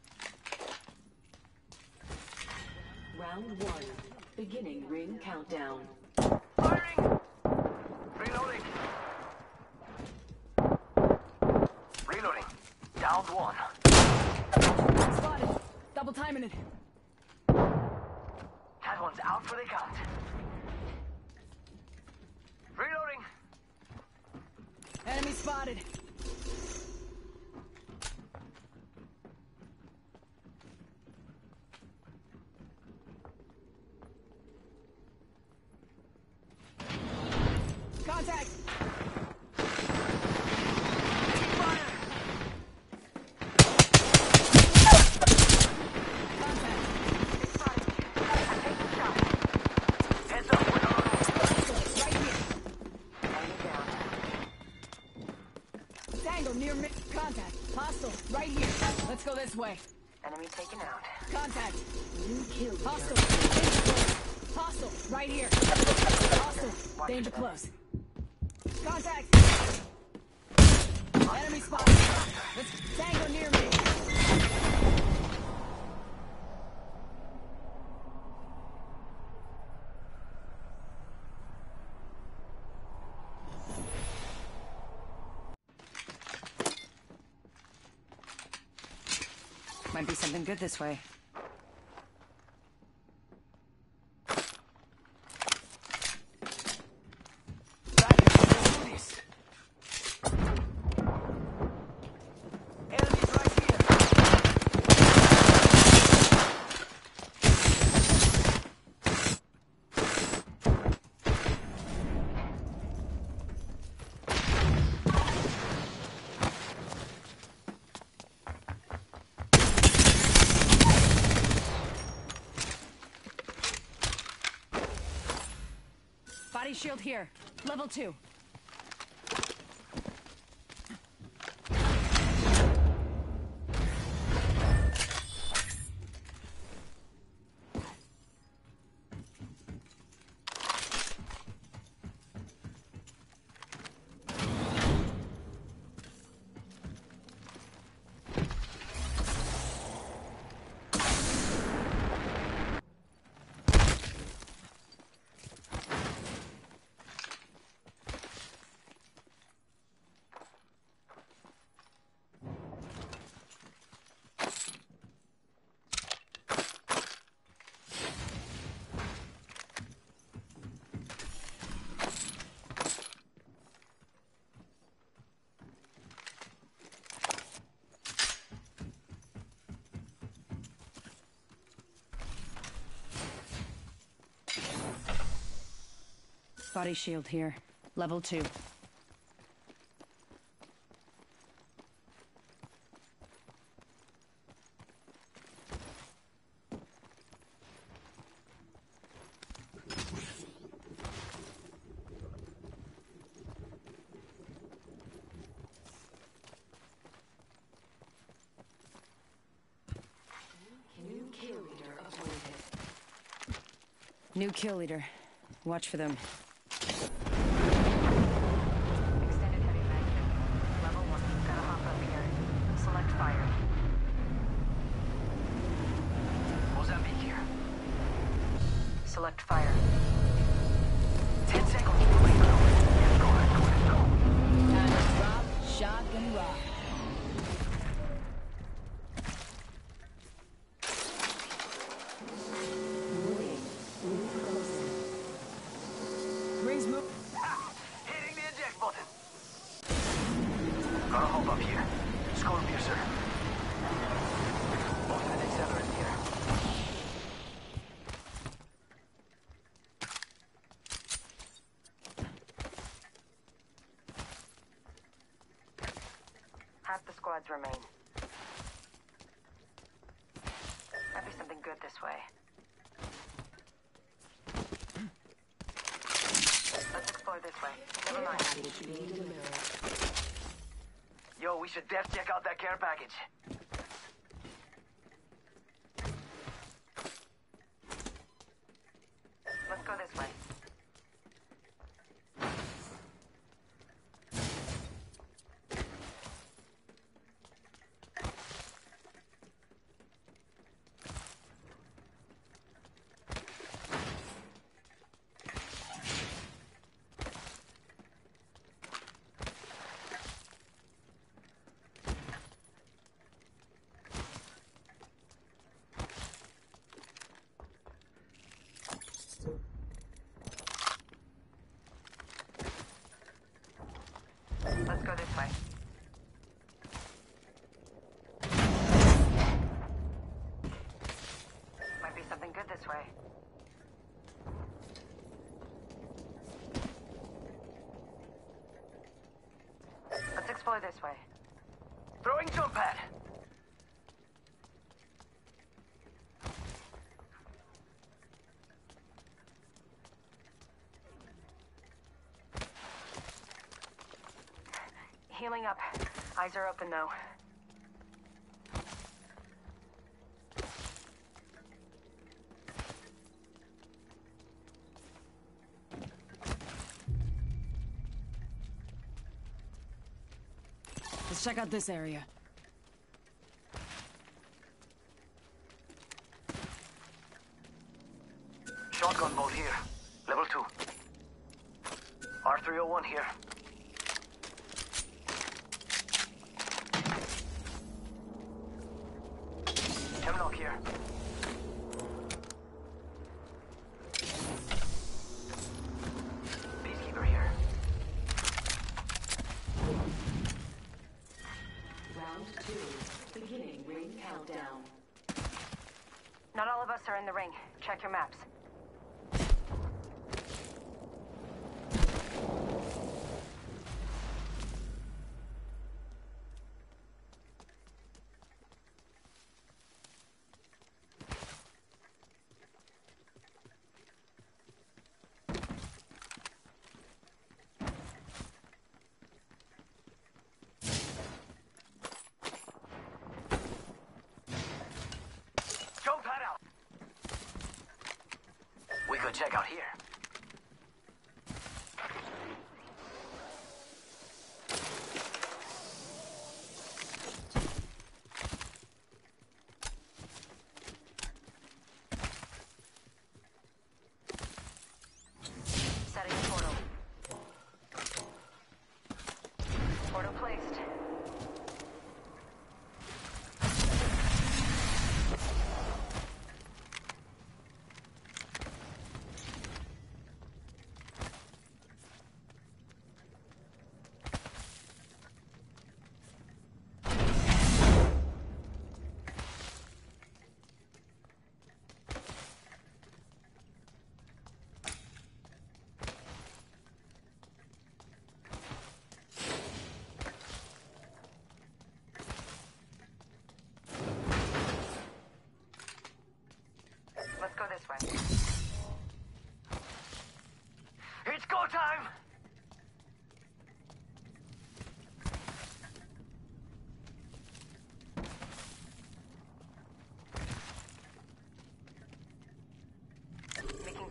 Round one. Beginning ring countdown. Firing! Reloading. Reloading. Downed one. Spotted. Double timing it. That one's out for the count. Reloading. Enemy spotted. Contact! Heads up. We're on. Right here. Tango near me. Contact. Hostile. Right here. Let's go this way. Enemy taken out. Contact. New kill leader. Hostile. Danger close. Hostile. Right here. Hostile. Danger close. Contact. Enemy spotted. Let's Tango near me. Might be something good this way. This. Enemies right here. Body shield here. Level two. Body shield here. Level two. New kill leader. Watch for them. Extended heavy magnet. Level one. Gotta hop up here. Select fire. Mozambique here. Select fire. Ten seconds. Let's go, let's go, let's go. Time to drop, shock, and rock. Rings move. Ha! Hitting the eject button. Gotta hop up here. Skull piercer. Off to the next Everest here. Half the squads remain. Might be something good this way. Let's explore this way. Never mind. Yo, we should def check out that care package. Let's go this way. Let's go this way. Might be something good this way. Let's explore this way. Throwing jump pad. Healing up. Eyes are open though. Let's check out this area. Shotgun bolt here. Level two. R three oh one here. Hemlock here. Peacekeeper here. Round two. Beginning ring countdown. Not all of us are in the ring. Check your maps. Jump pad out. We could check out here. Setting a portal. Portal placed.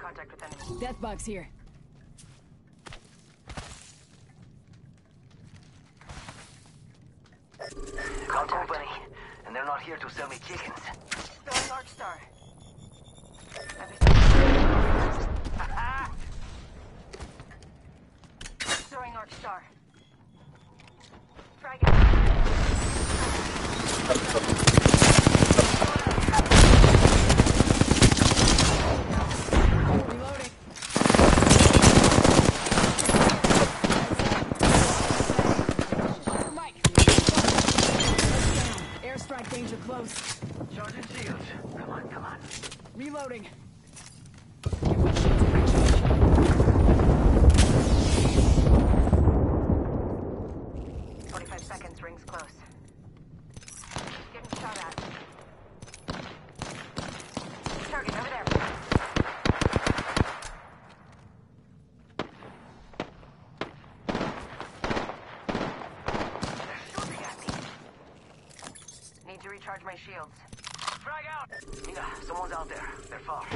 contact with enemy. Death box here. Got company, and they're not here to sell me chickens. Throwing Arc Star. Throwing Arc Star. Frag Reloading. Mike. Airstrike danger close. Charging shields. Come on, come on. Reloading. Forty-five seconds. Rings close. Getting shot at. Target over there. They're shooting at me. Need to recharge my shields. Frag out! Mira, someone's out there. They're far.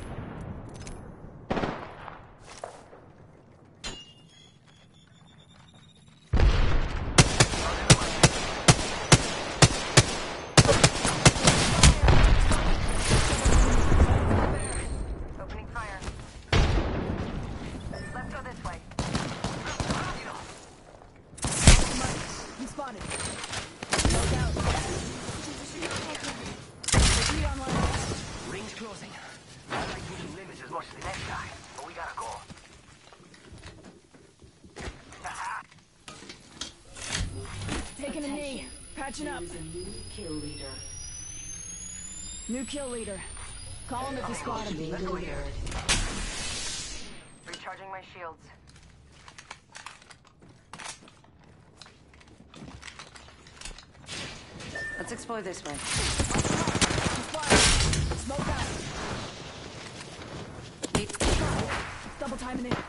Opening fire. Let's go this way. You spotted. Look out. Retreat online. Ring's closing. I like pushing limits as much as the next guy, but we gotta go. Taking a knee. Patching up. Kill leader. New kill leader. Call him if you spot him. Let's go here. Recharging my shields. Let's explore this way. Smoke out. Double timing it.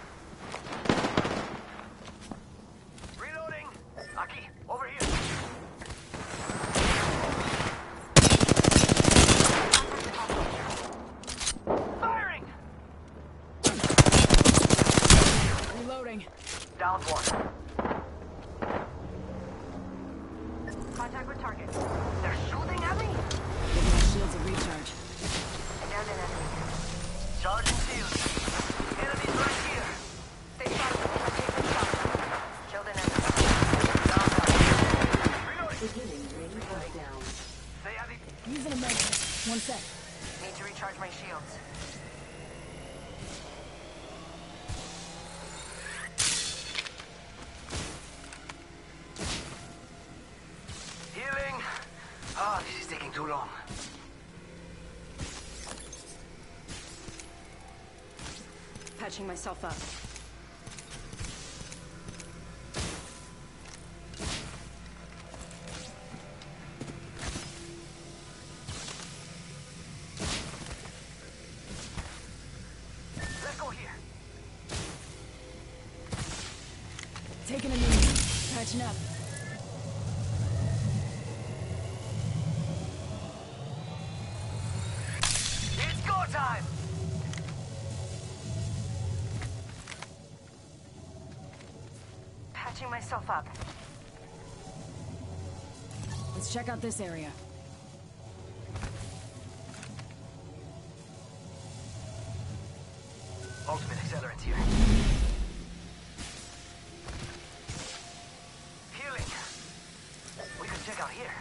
Reloading. Aki, over here. Firing. Reloading. Down one. Contact with target. They're shooting at me. Giving my shields a recharge. Down an enemy. Charging shield. Enemies right here. They shot me. I'm taking shots. Killed an enemy. Down one. Reloading. Beginning ring countdown. Stay at it. Using a medkit. One sec. Need to recharge my shields. Healing. Ah, this is taking too long. Patching myself up. Let's go here. Taking a knee. Patching up. It's go time. Patching myself up. Let's check out this area. Ultimate accelerant here. Healing. We can check out here.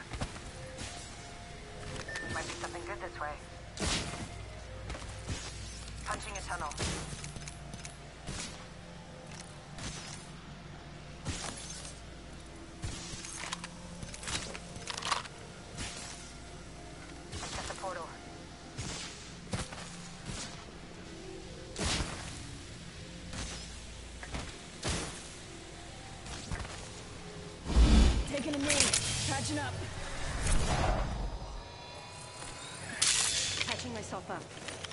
Might be something good this way. Punching a tunnel. I've got the portal. Taking a knee. Patching up. Patching myself up.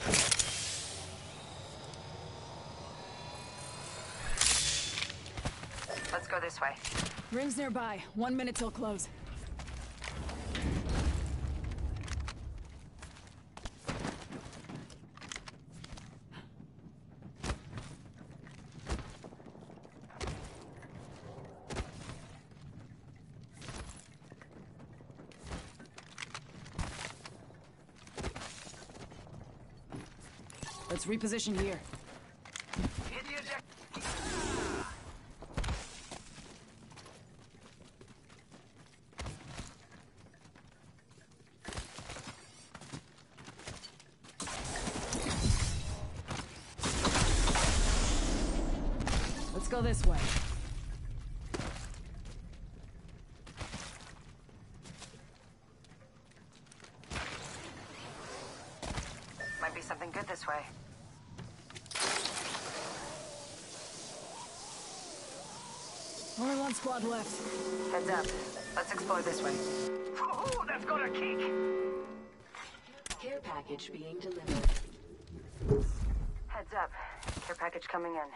Let's go this way. Rings nearby. One minute till close. Let's reposition here. Hit the eject. Let's go this way. Might be something good this way. Only one squad left. Heads up. Let's explore this way. Ooh, that's got a kick. Care package being delivered. Heads up. Care package coming in.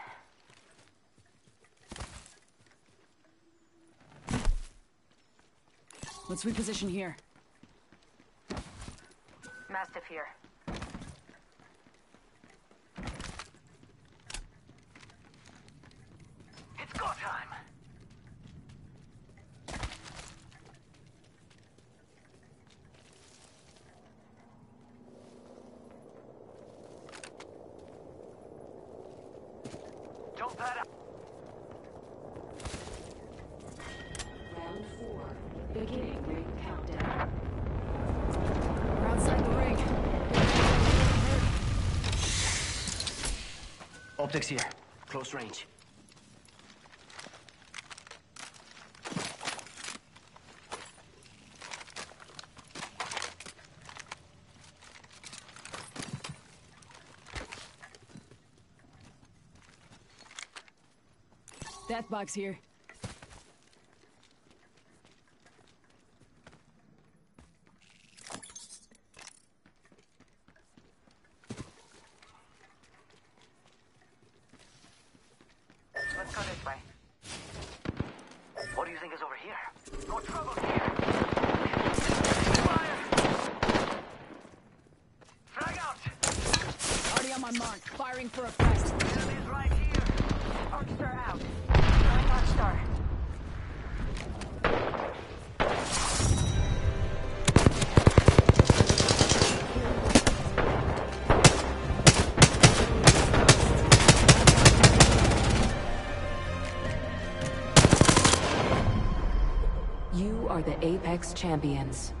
Let's reposition here. Mastiff here. It's go time. Jump that up. Round four. Beginning ring countdown. We're outside the ring. Optics here. Close range. Death box here. Let's go this way. What do you think is over here? No trouble here. Fire! Frag out! Already on my mark. Firing for effect. Enemies right here. Arcstar out. Nine Arcstar. You are the Apex Champions.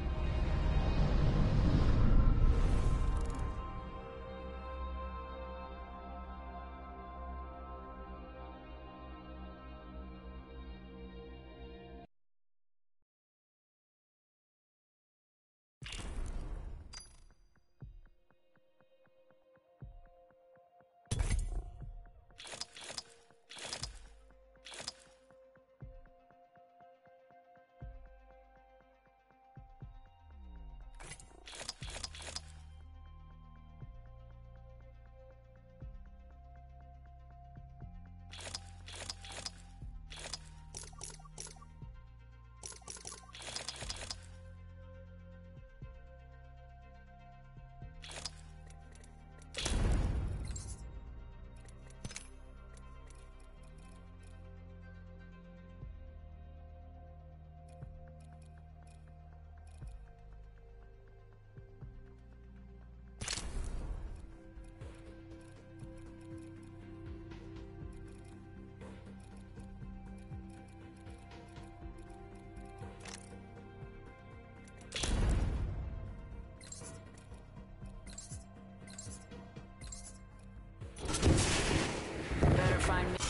Better find me.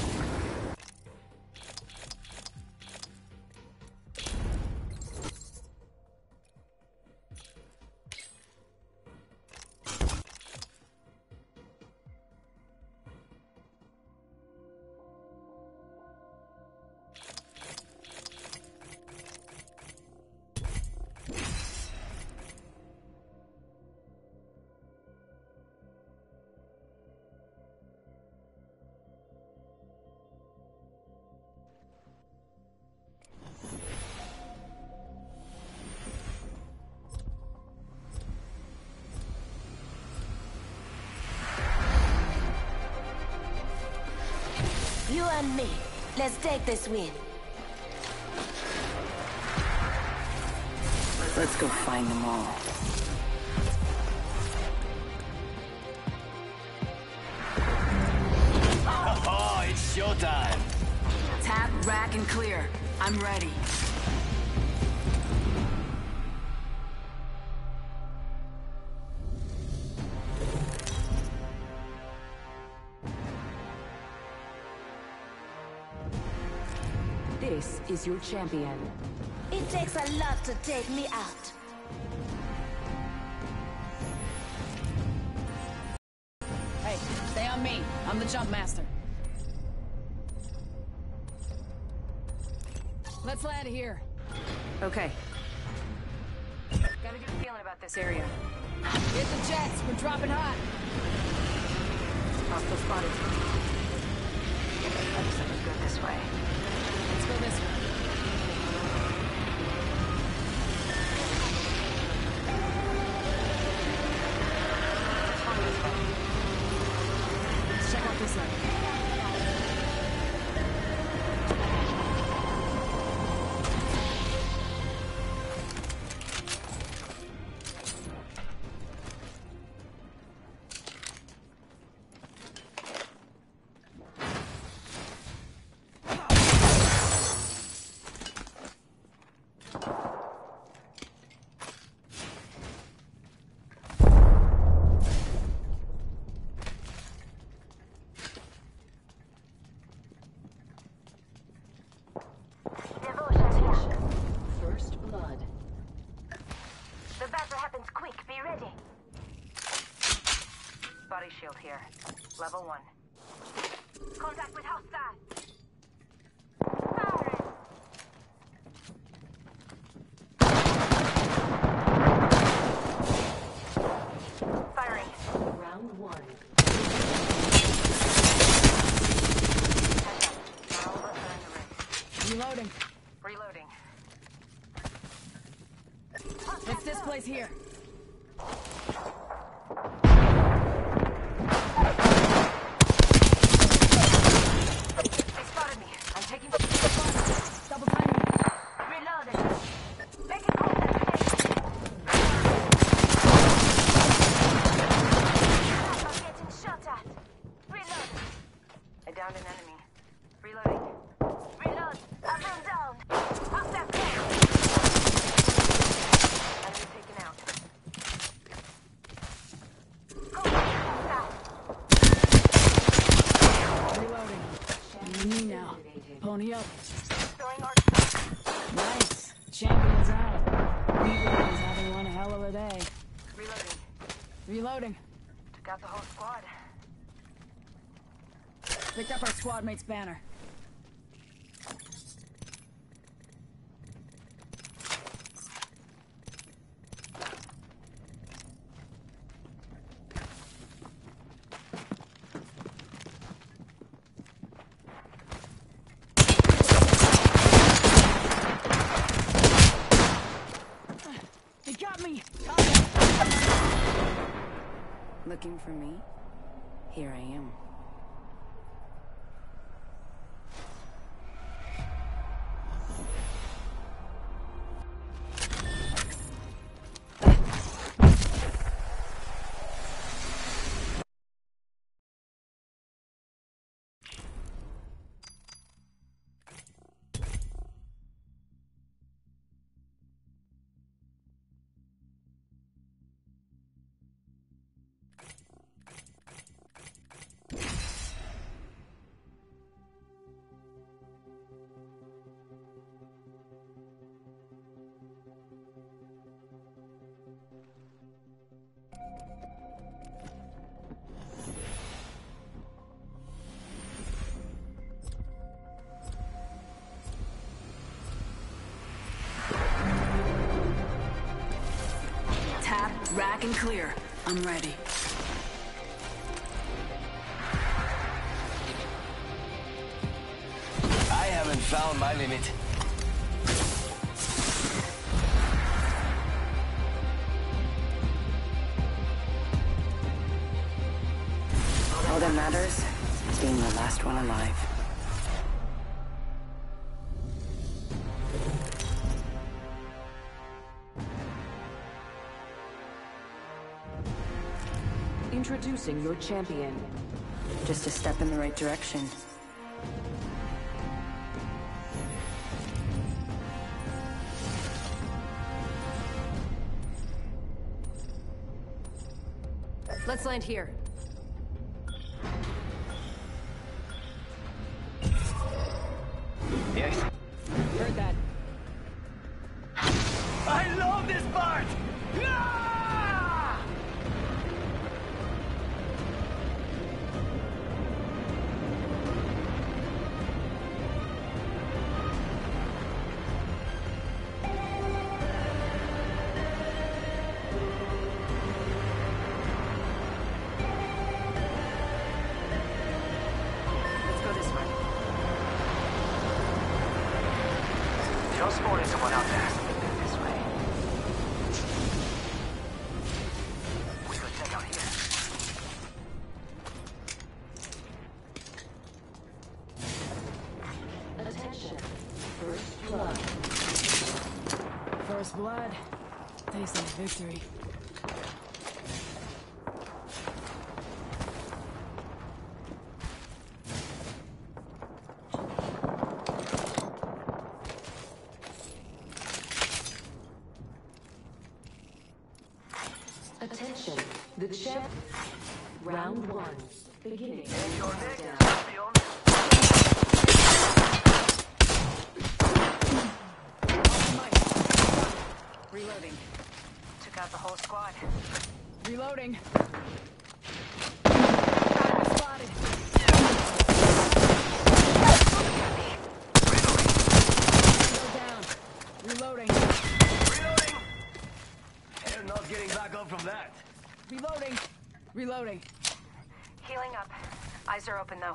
You and me. Let's take this win. Let's go find them all. showtime. Tap, rack, and clear. I'm ready. This is your champion. It takes a lot to take me out. Hey, stay on me. I'm the jump master. Let's land here. Okay. Got a good feeling about this area. Hit the jets. We're dropping hot. Hostile spotted. That looks like we go this way. Let's go this way. Let's check out this side. First blood. The battle happens quick. Be ready. Body shield here. Level one. Contact with hostile. Firing. Firing. Round one. Not all of us are in the ring. Reloading. Reloading. It's this place here. They spotted me. I'm taking Double timing. Reloading. Making contact. I'm getting shot at. Reloading. I downed an enemy. Reloading. Reload. I've been down. Hostile kill. Enemy taken out. Contact hostile. Reloading. Me now. Pony up. Throwing arc. Nice. Champion's out. He's having one hell of a day. Reloading. Reloading. Took out the whole squad. Picked up our squad mate's banner. He got me! Looking for me? Here I am. Tap, rack, and clear. I'm ready. I haven't found my limit. All that matters is being the last one alive. Introducing your champion. Just a step in the right direction. Let's land here. Yes. Heard that. I love this part! Ah! Let's go this way. Just spotted someone out there. This way. We could check out here. Attention. First blood. First blood. Taste of victory. Attention. The champ. Round one. Beginning. Your neck, Countdown. champion. Reloading. Took out the whole squad. Reloading. Spotted. Go down. Reloading. Reloading! They're not getting back up from that. Reloading. Reloading. Healing up. Eyes are open though.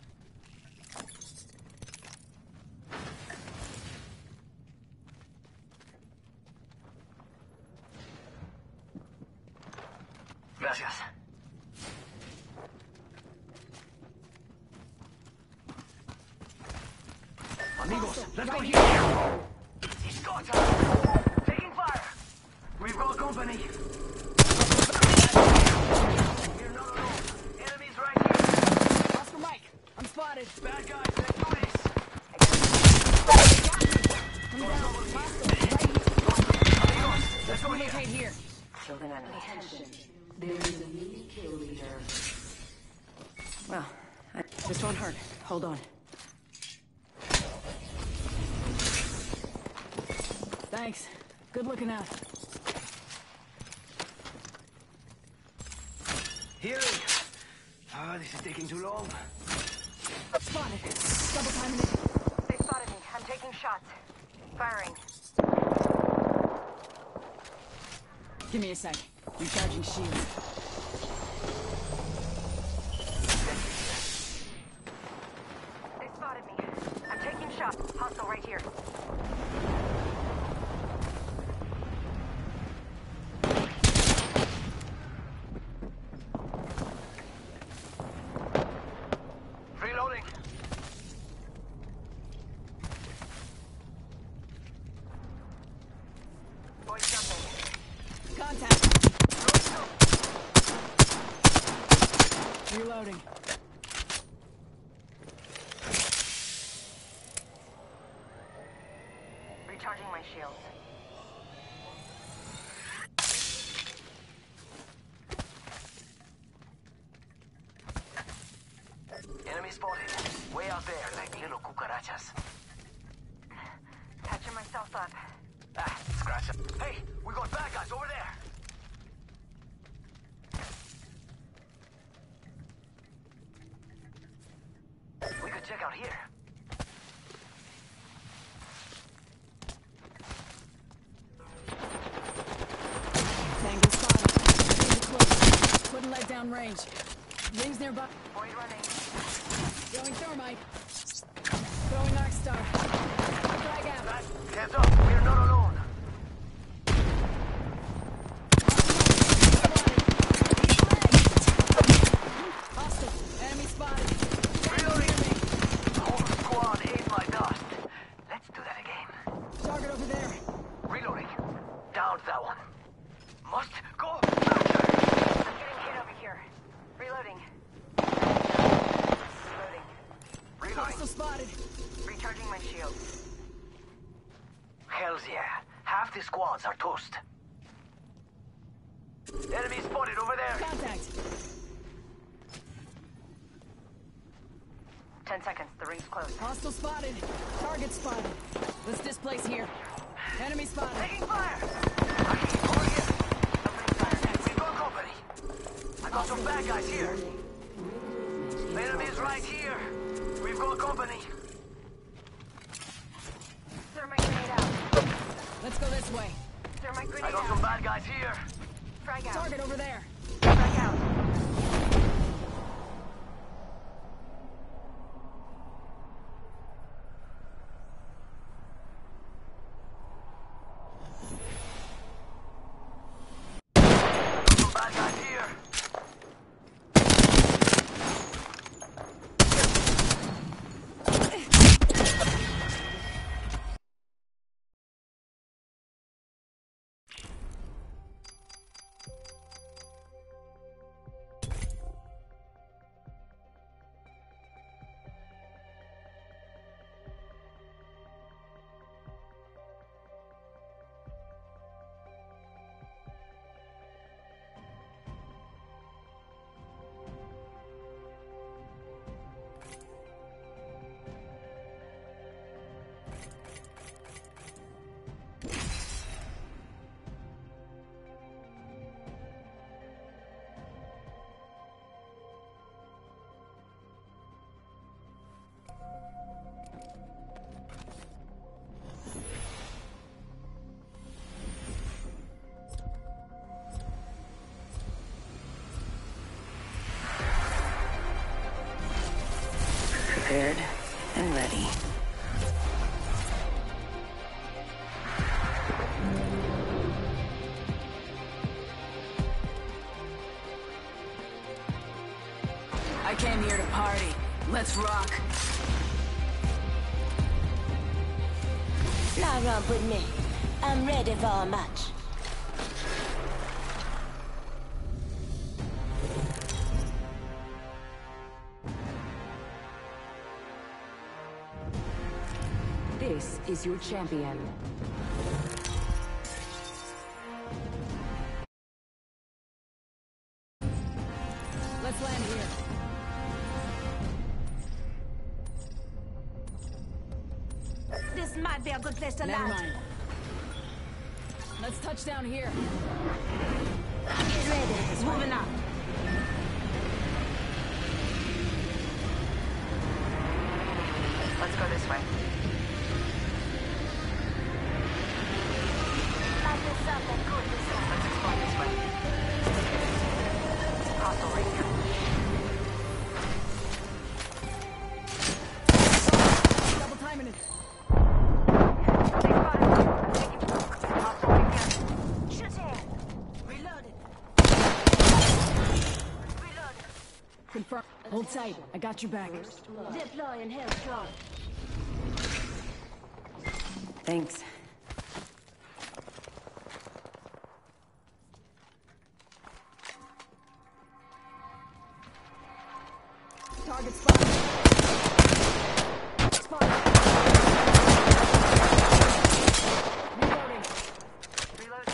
Gracias. Amigos, let's go here. He's got us. Taking fire. We've got company. We're not alone. Enemies right here. Oscar Mike. I'm spotted. Bad guys, let's do this. Come down. Hostile. Right Amigos, let's go here. here. Locate here. Killed an enemy. Attention. There is a new kill leader. Well, I, this won't hurt. Hold on. Thanks. Good looking out. Healing. Ah, this is taking too long. Spotted. Double timing it. They spotted me. I'm taking shots. Firing. Give me a sec. Recharging shields. They spotted me. I'm taking shots. Hostile right here. Reloading. Boys jumping. Contact. Reloading. Recharging my shields. Enemy spotted. Way out there, like little cucarachas. Patching myself up. Ah, scratch it. Hey, we got bad guys over there. We could check out here. Tango spotted. Tango close. Couldn't let down range. Rings nearby. Void running. Throwing thermite. Throwing arc star. Frag out. Heads up, we're not alone. Hostile. Enemy spotted. Reloading. The whole squad ate my dust. Let's do that again. Target over there. Reloading. Downed that one. Must go. I'm getting hit over here. Reloading. Reloading. Reloading. Hostile spotted. Recharging my shield. Hells yeah. Half the squads are toast. Enemy spotted over there. Contact. Ten seconds. The ring's close. Hostile spotted. Target spotted. Let's displace here. Enemy spotted. Taking fire. I keep going here. We've got company. I got some bad guys here. Enemies right here. We've got company. Thermite grenade out. Let's go this way. Thermite I grenade got out. some bad guys here. Frag out. Target over there. Frag out. Some bad guys here. Prepared and ready. I came here to party. Let's rock. Now romp with me. I'm ready for a match. This is your champion. Let's land here. This might be a good place to Never land. mind. Let's touch down here. Get ready. Moving up. Let's go this way. Light this up and cool this up. Let's explore this way. Hostile ring. Double timing it. They spotted. Hostile ring here. Shoot here. Reloaded. Reloaded. Confirm. Hold tight. I got your back. Deploying Hellstorm. Thanks. Target spotted. Spotted. Reloading. Reload.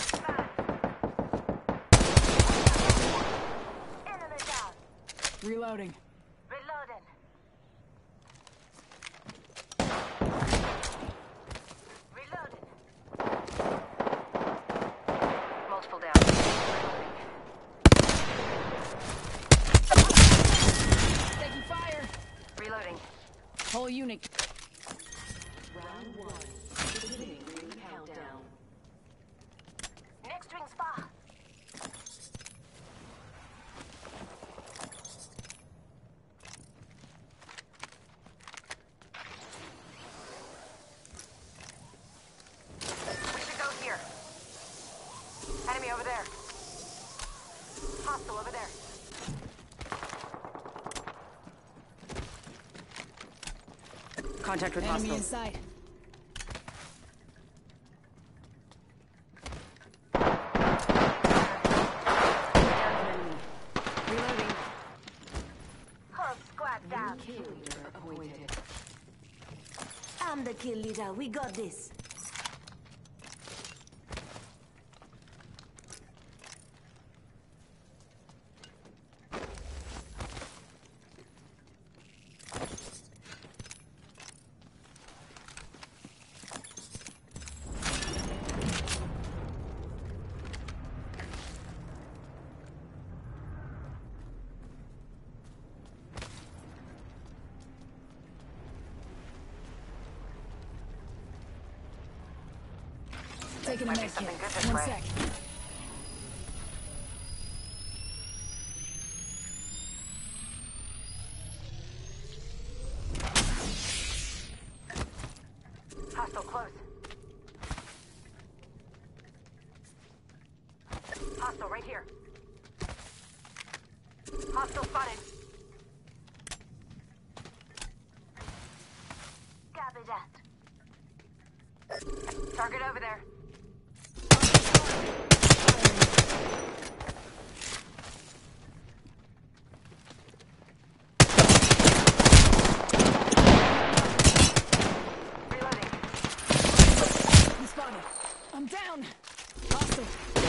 Enemy down. Reloading. Reloading. Reloading. Multiple down. Taking fire. Reloading. Whole unit. Round one. Beginning ring countdown. Next ring spot. We should go here. Enemy over there. Hostile over there. Contact with Enemy hostile. in sight. Reloading. Whole squad down. Kill leader appointed. I'm the kill leader. We got this. Taking a Might be med kit. something good this One way. sec. Hostile close. Hostile right here. Hostile spotted. Copy that. Target over there. Reloading. I'm spotted. I'm down. Hostile.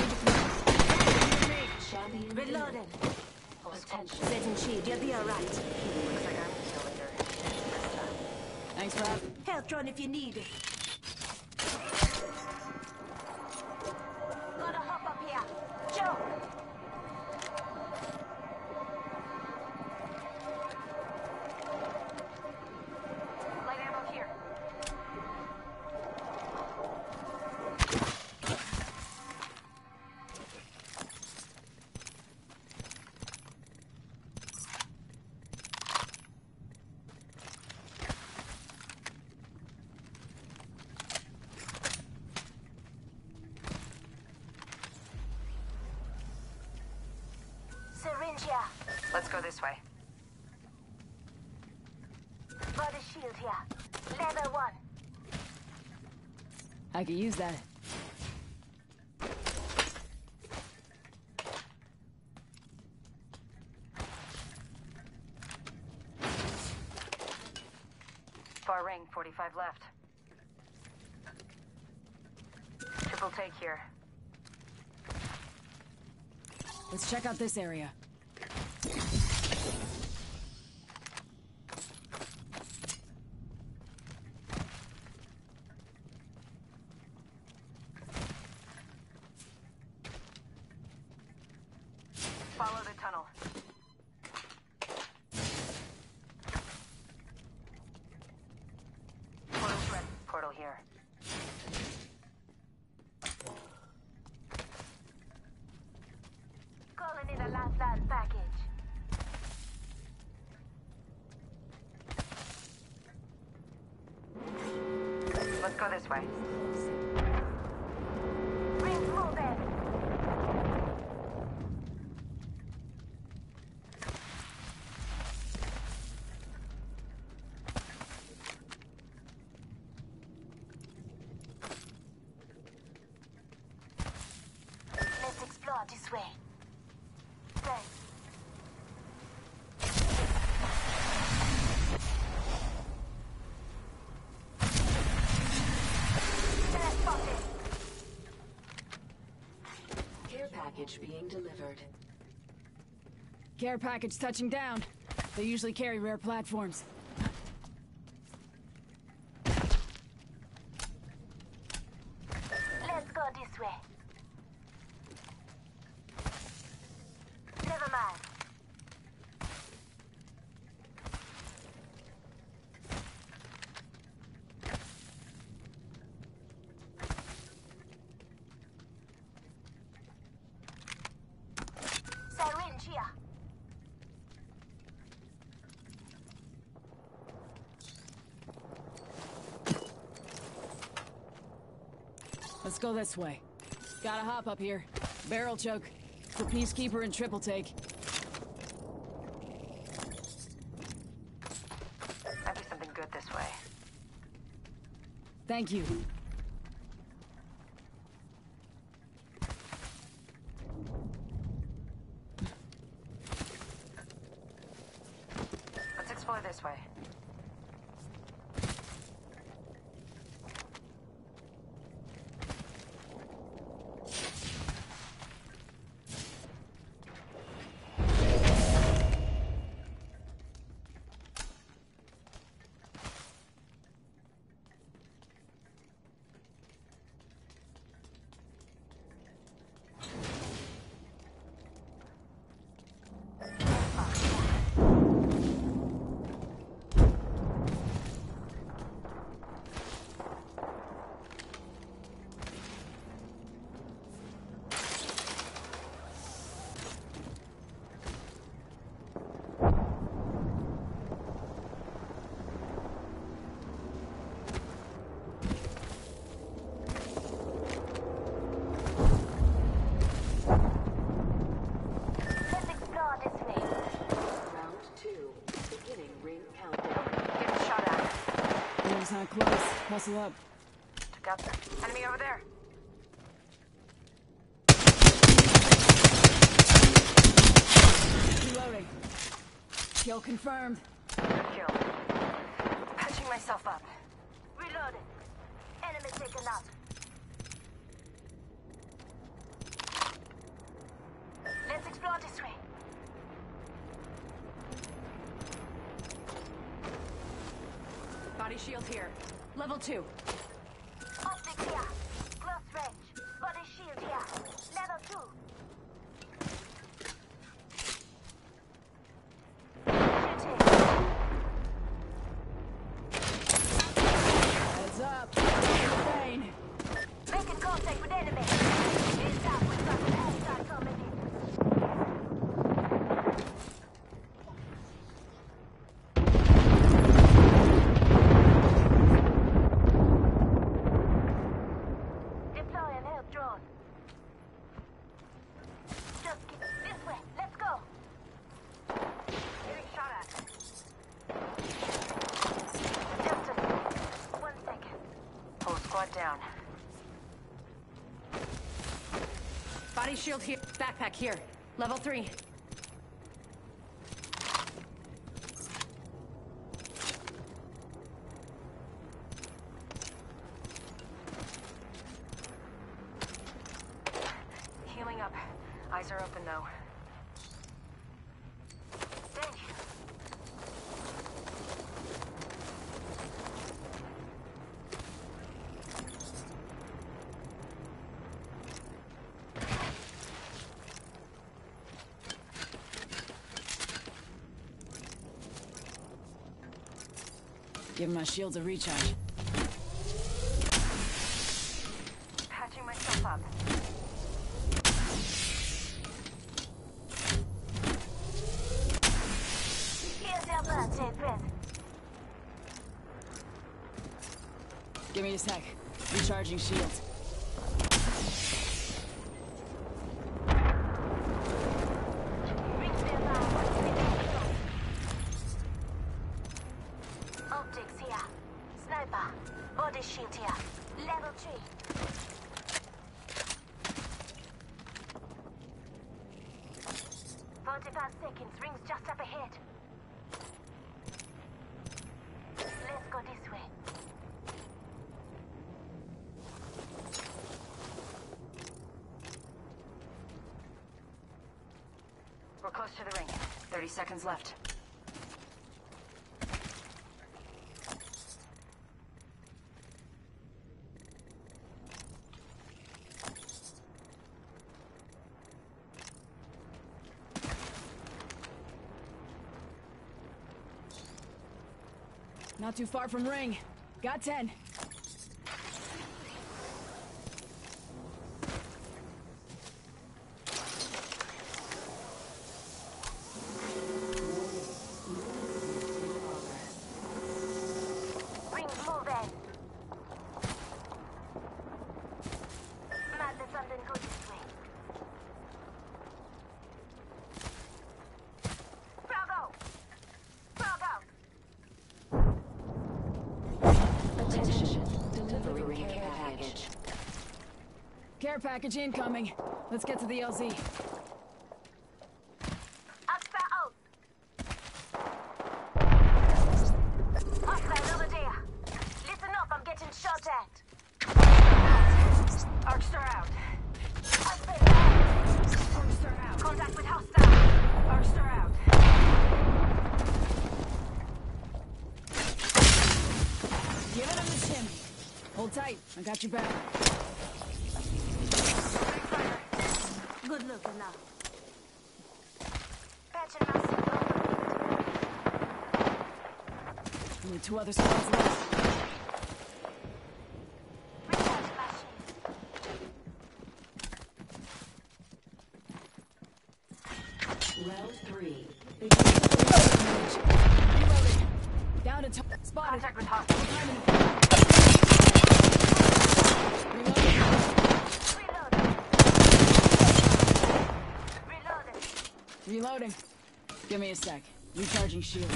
Champion Reloading. Attention. Setting shield. You'll be alright. Looks like I'm the kill leader. Thanks, Rob. Health run if you need it. Gotta hop up here. Joe! Light ammo here. Syringe here. Let's go this way. Got a shield here. Level one. I could use that. Far ring, forty-five left. Triple take here. Let's check out this area. Follow the tunnel. Portal threat. Portal here. Calling in a last land package. Let's go this way. Rings moving. Let's explore this way. Thanks. They're spotted. Care package being delivered. Care package touching down. They usually carry rare platforms. Let's go this way. Never mind. Syringe here. Let's go this way. Gotta hop up here. Barrel choke. For Peacekeeper and triple take. Might be something good this way. Thank you. Let's explore this way. Not close. Hustle up. Got the enemy over there. Reloading. Kill confirmed. Good kill. Patching myself up. Reloading. Enemy taken out. Let's explore this way. Body shield here. Level two. Optics here. Close range. Body shield here. Level two. Shooting. Heads up. Rain. Making contact with enemy. Heads up. We've got an attack coming in. Down. Body shield here. Backpack here. Level three. Healing up. Eyes are open though. Thank you. Give my shields a recharge. Patching myself up. Here's your birthday present. Give me a sec. Recharging shields. Optics here. Sniper. Body shield here. Level three. Forty-five seconds. Rings just up ahead. Let's go this way. We're close to the ring. Thirty seconds left. Not too far from ring. Got ten. Rings moving. Madness something go this way. Bravo! Bravo! Delivering care package. Care package incoming. Let's get to the L Z. Astra out. Hold tight. I got your back. Good looking now. Patching my signal. Only two other squads left. Recharging my shield. Round three. Reloading. Down to top. Spotted. Contact with hostile. Reloading. Reloading. Reloading. Give me a sec. Recharging shield.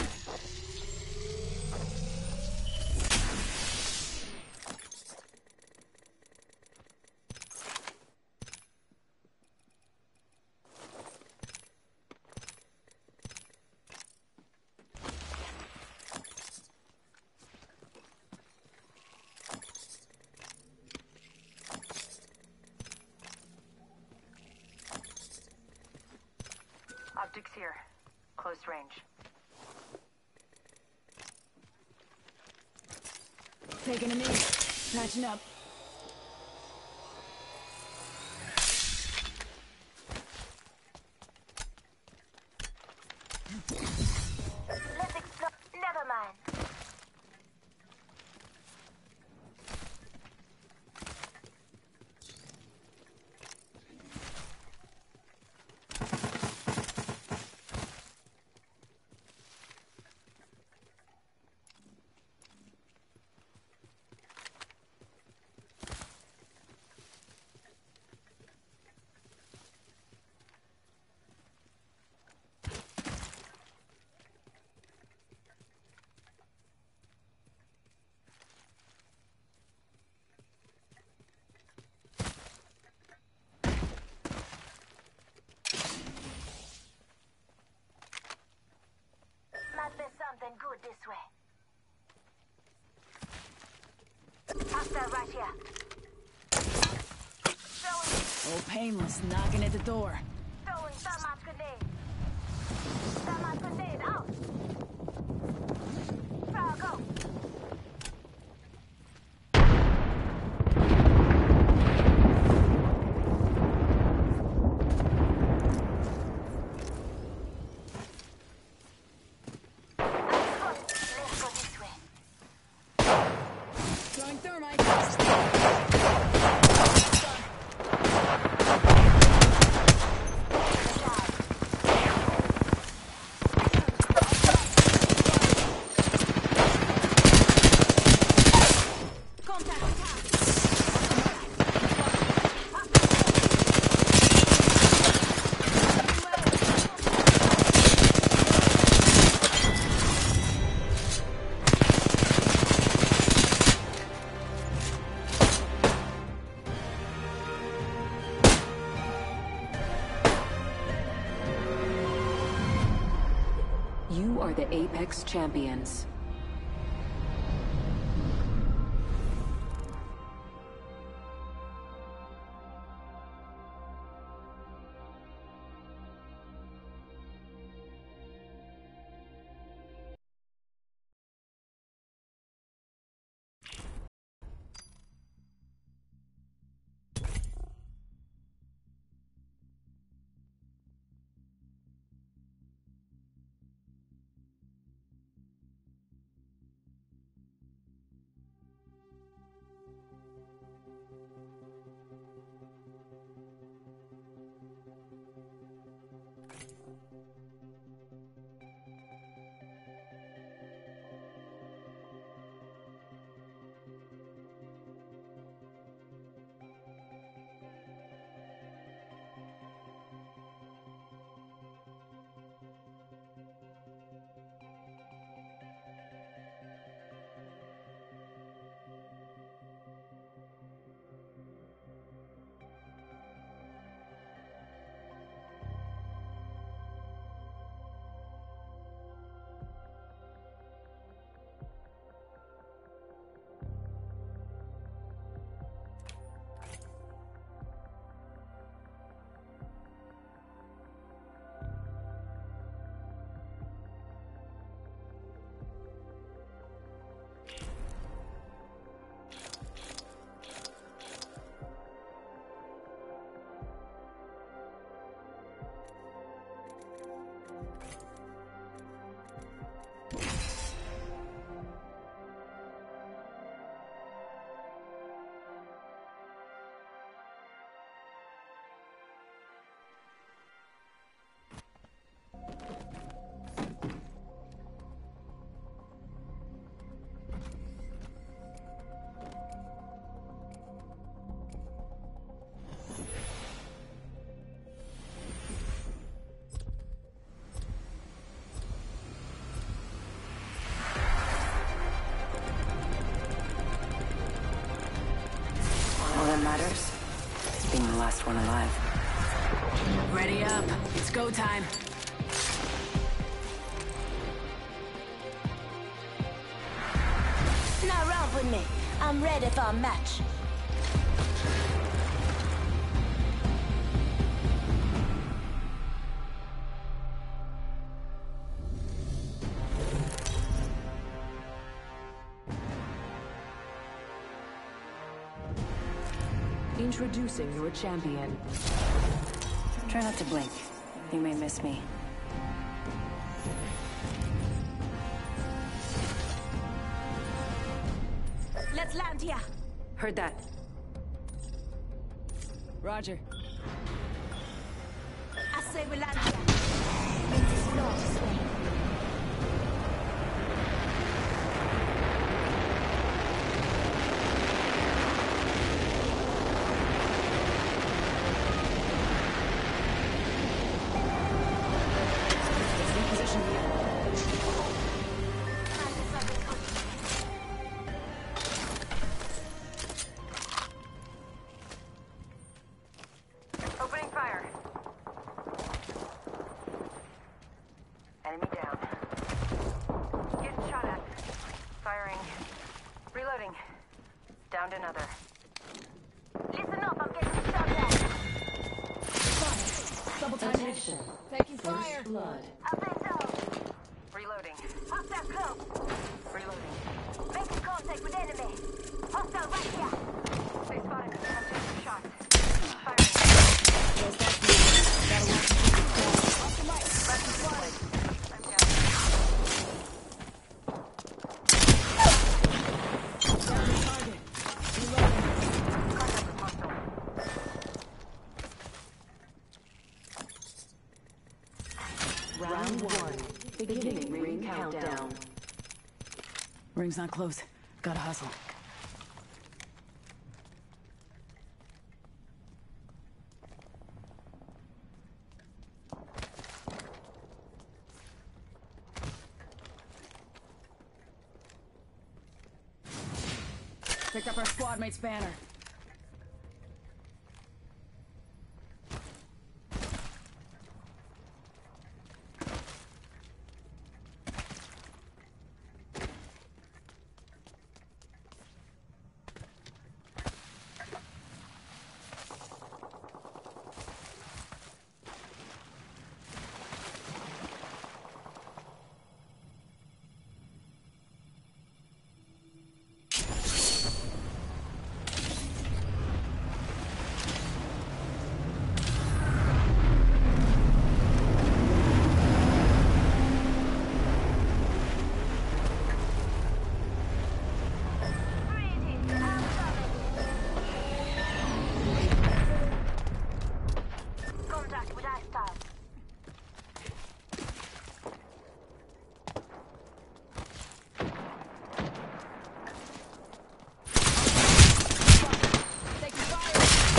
Optics here. Close range. Taking a knee. Patching up. Let's explore. Never mind. Must be something good this way. Hostile right here. Throwing, Oh, painless. Knocking at the door. throwing thermite grenade. Thermite grenade out. Try go. Let's go this way. Throwing thermite. You are the Apex Champions. matters? It's being the last one alive. Ready up. It's go time. Now romp with me. I'm ready for a match. Introducing your champion. Try not to blink. You may miss me. Let's land here. Heard that. Roger. I say we land here. It's a slow swing. Opening fire. Enemy down. Getting shot at. Firing. Reloading. Downed another. Listen up, I'm getting shot at. Double time. Attention. Taking fire. First blood. I've been down. Reloading. Hostile close. Reloading. Making contact with enemy. Hostile right here. They spotted me. I'm taking shots. Firing. Off the mic. Back to flight. I'm down. Down the target. Reloading. Contact with hostile. Round one. Beginning ring countdown. Ring's not close. Gotta hustle. Picked up our squad mate's banner. Contact with hostile. Taking fire.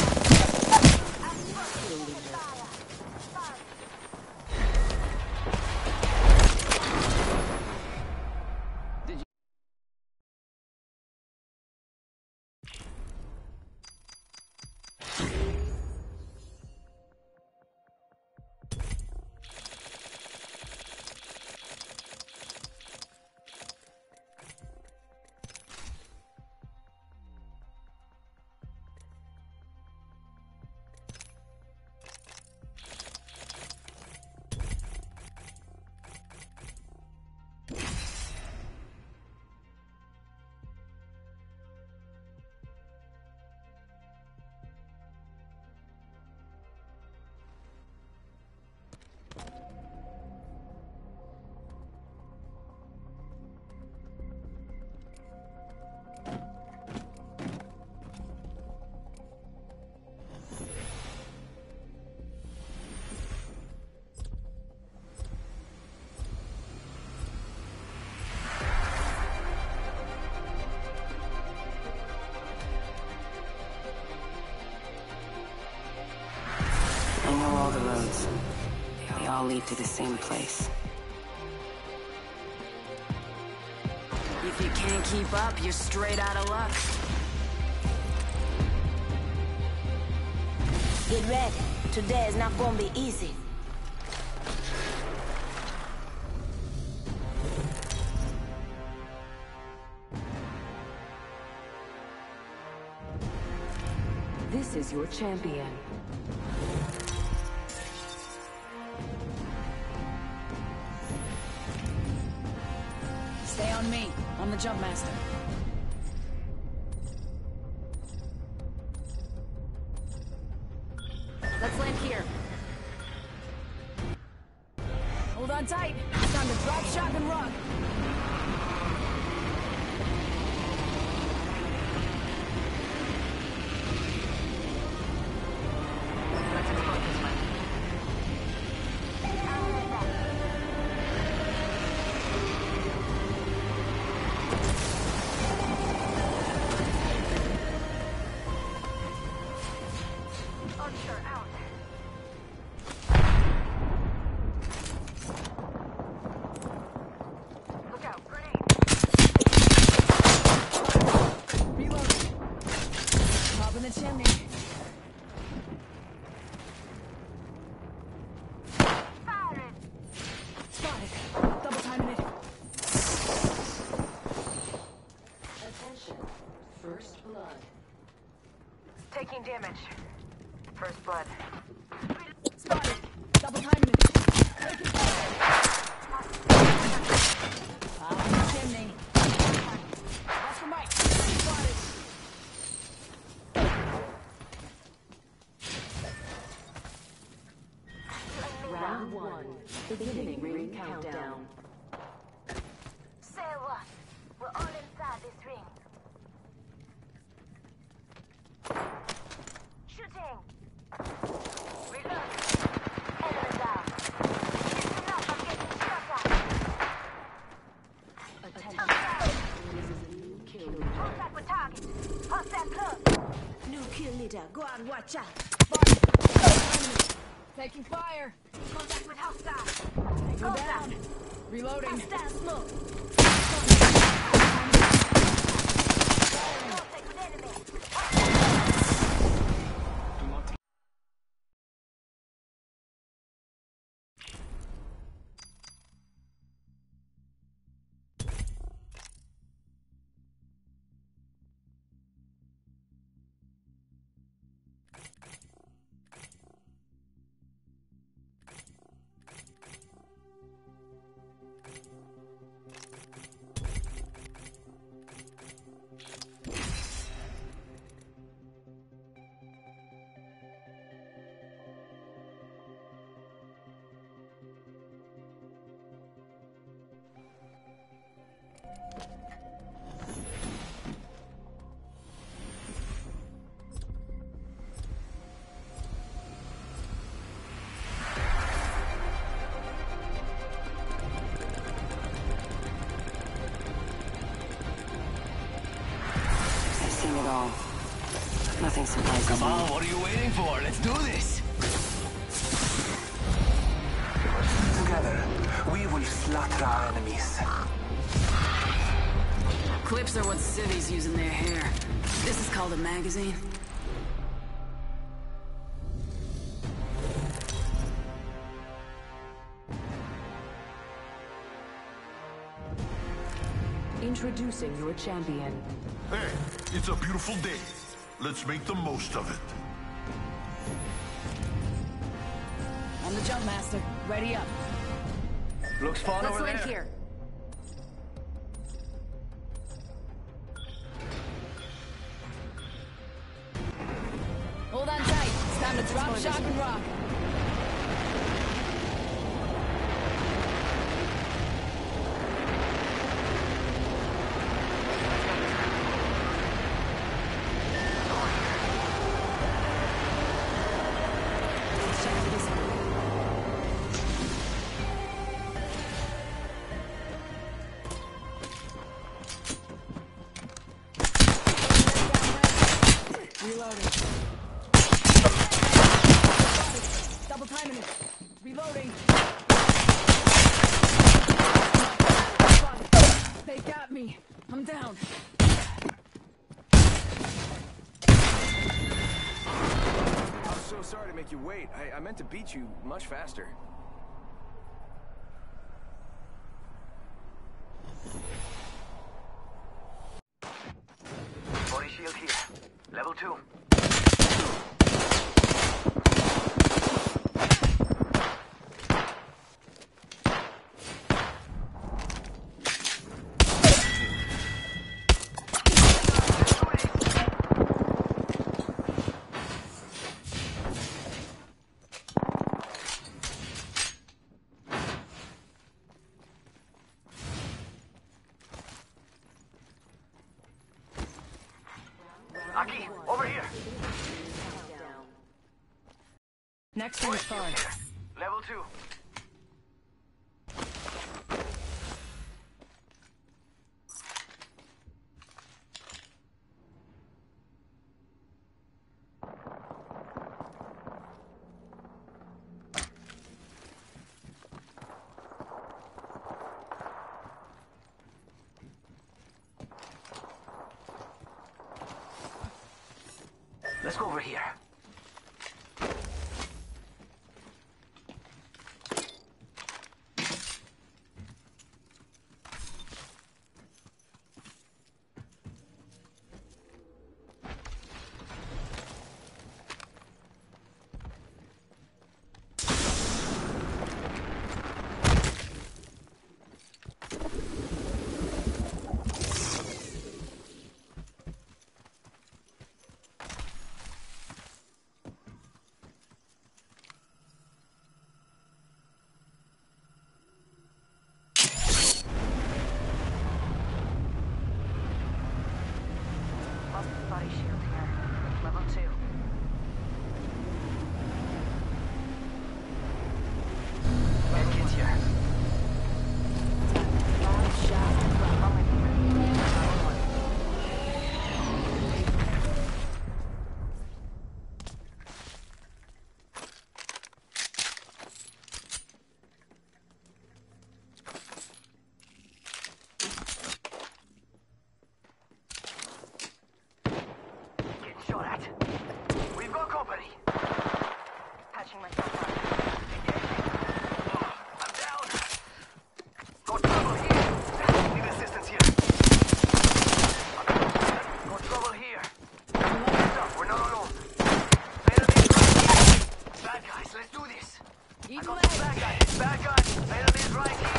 I know all the roads. They all lead to the same place. If you can't keep up, you're straight out of luck. Get ready. Today is not gonna be easy. This is your champion. Stay on me. I'm the jump master. Let's land here. Hold on tight. It's time to drop, shock, and rock. Let's explode this way. Archer out. Look out, grenade. Reloading. Top in the chimney. Firing. Spotted. Double timing it. Attention. First blood. Taking damage. First blood. Spotted. Double timing it. Taking fire. Top in the chimney. Watch for Mike. Spotted. Round one. Beginning ring countdown. Say what? We're all inside this ring. Shooting. Reload. Enemy down. Listen up, I'm getting shot at. Attention. I'm down. This is a new kill leader. Contact with target. Hostile close. New kill leader. Go on, watch out. Taking fire. Contact with hostile. Go down. Reloading. Hostile smoke. Contact with enemy. I've seen it all. Nothing surprises Come me. on, what are you waiting for? Let's do this. Together, we will slaughter our enemies. Clips are what civvies use in their hair. This is called a magazine. Introducing your champion. Hey, it's a beautiful day. Let's make the most of it. I'm the jump master. Ready up. Looks fun Let's over land there. here. Hold on tight. It's time to drop, shock, and rock. Let's check this out. Reloading. Double timing it. Reloading. They got me. I'm down. so sorry to make you wait. I, I meant to beat you much faster. Body shield here. Level two. Aki, over here. Next ring is far. Level two. Let's go over here. Body shield here. Level two. Med kit here. Shot at. We've got company. Patching myself up. I'm down. Got trouble here. Need assistance here. Got trouble here. Stop, we're not alone. Enemies right here. Bad guys, let's do this. I got some bad guys. Bad guys. Enemies right here.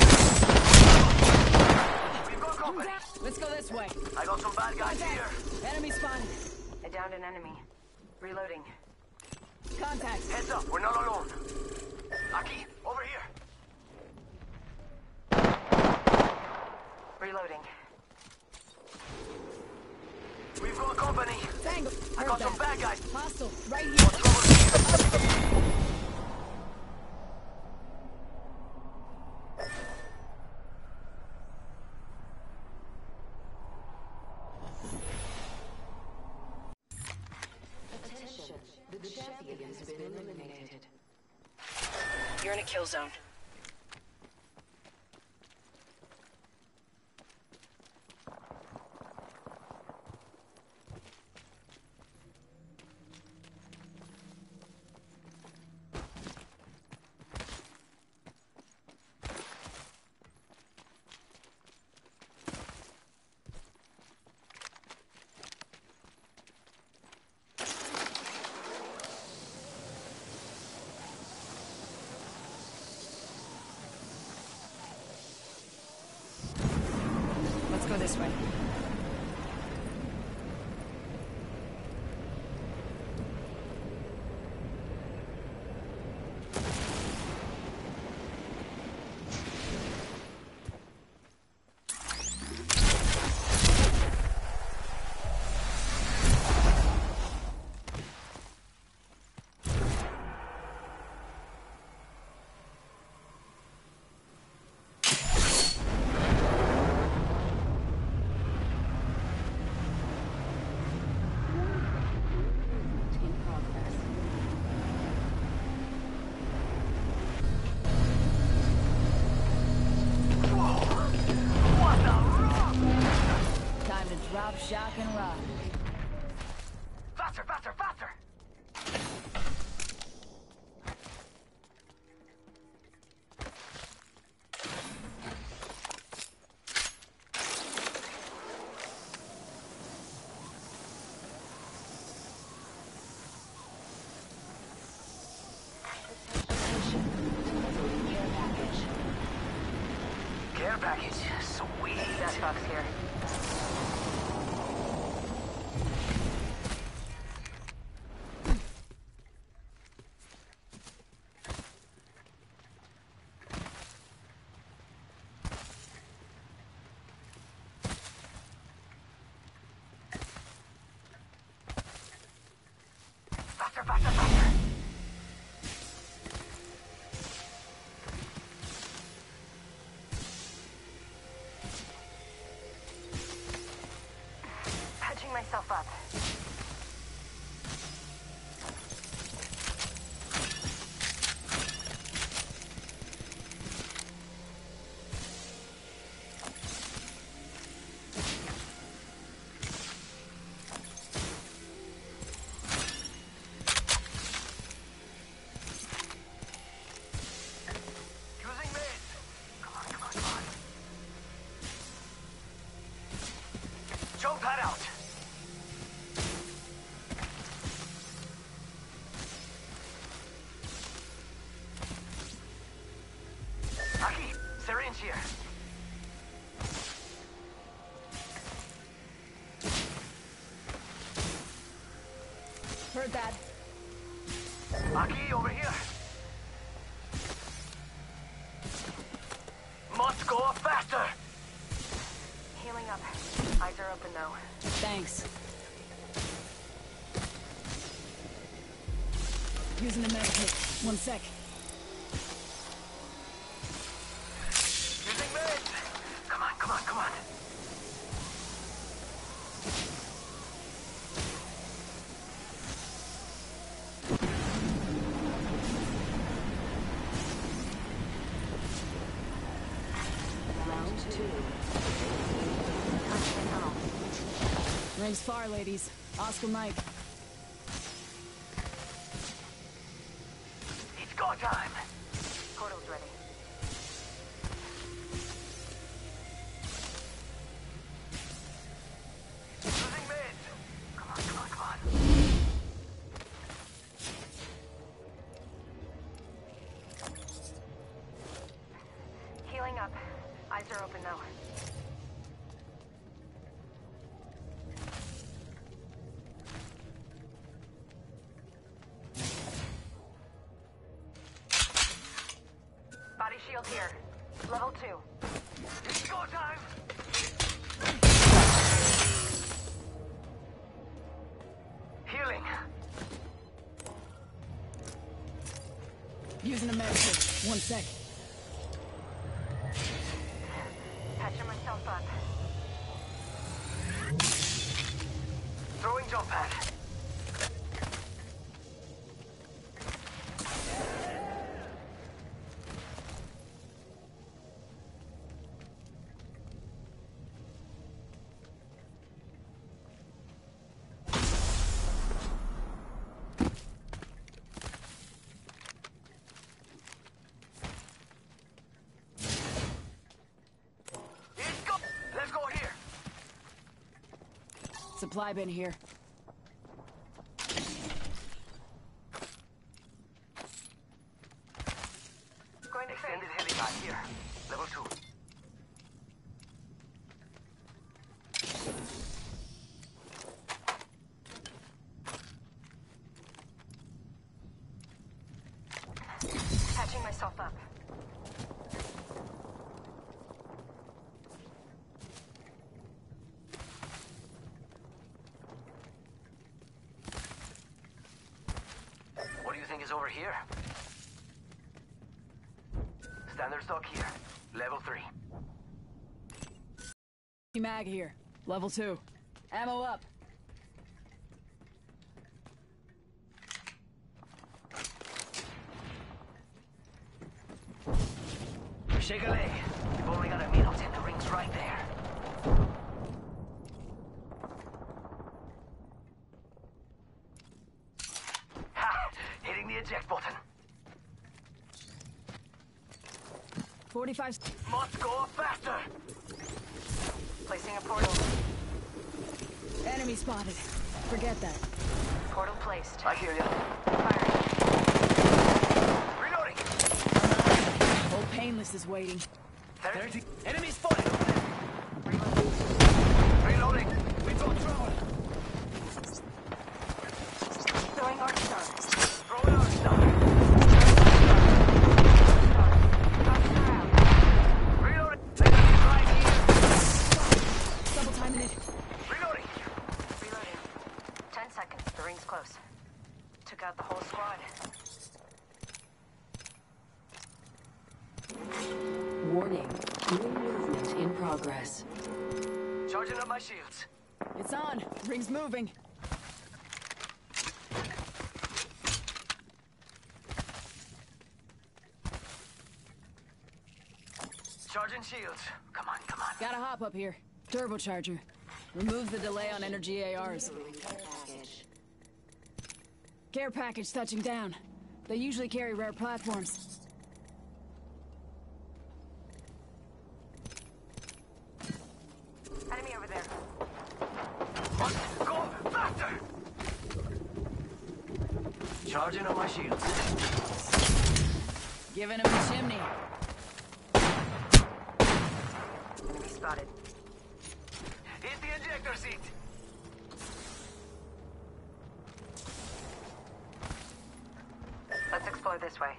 We've got company. Let's go this way. I got some bad guys here. Enemy spotted. I downed an enemy. Reloading. Contact. Heads up, we're not alone. Aki, over here. Reloading. We've got company. Tango. I got some bad guys. Hostile. Right here. Got trouble here. You're in a kill zone. Go this way. Drop, shock, and rock. Faster, faster, faster! here. Faster, faster, faster. Patching myself up. Using mid. Come on, come on, come on. Jump pad out. Aki, syringe here. Heard that. Aki, over here. Must go faster. Healing up. Eyes are open though. Thanks. Using the medkit. One sec. Using mid. Come on, come on, come on. Round two. Rings far, ladies. Oscar Mike. It's go time. Portal's ready. Using mid. Come on, come on, come on. Healing up. Eyes are open though. Body shield here. Level two. It's go time. Healing. Using a medkit. One sec. Patching myself up. Throwing jump pad. It's go. Let's go here. Supply bin here. Going to Extended heavy guy here. Level two. Patching myself up. What do you think is over here? Standard stock here. Level three. Mag here. Level two. Ammo up. Shake a leg. You've only got a minute and the ring's right there. Ha! Hitting the eject button. forty-five. Must go faster. Placing a portal. Enemy spotted. Forget that. Portal placed. I hear you. Firing. Reloading. Old Painless is waiting. thirty. Enemy spotted. Priming it. Reloading. Reloading. Ten seconds. The ring's close. Took out the whole squad. Warning. New movement in progress. Charging up my shields. It's on. Ring's moving. Charging shields. Come on, come on. Gotta hop up here. Turbocharger. Removes the delay on energy A Rs. Care package touching down. They usually carry rare platforms. Enemy over there. Must go faster! Charging up my shields. Giving him a chimney. Enemy spotted. Hit the ejector seat. Let's explore this way.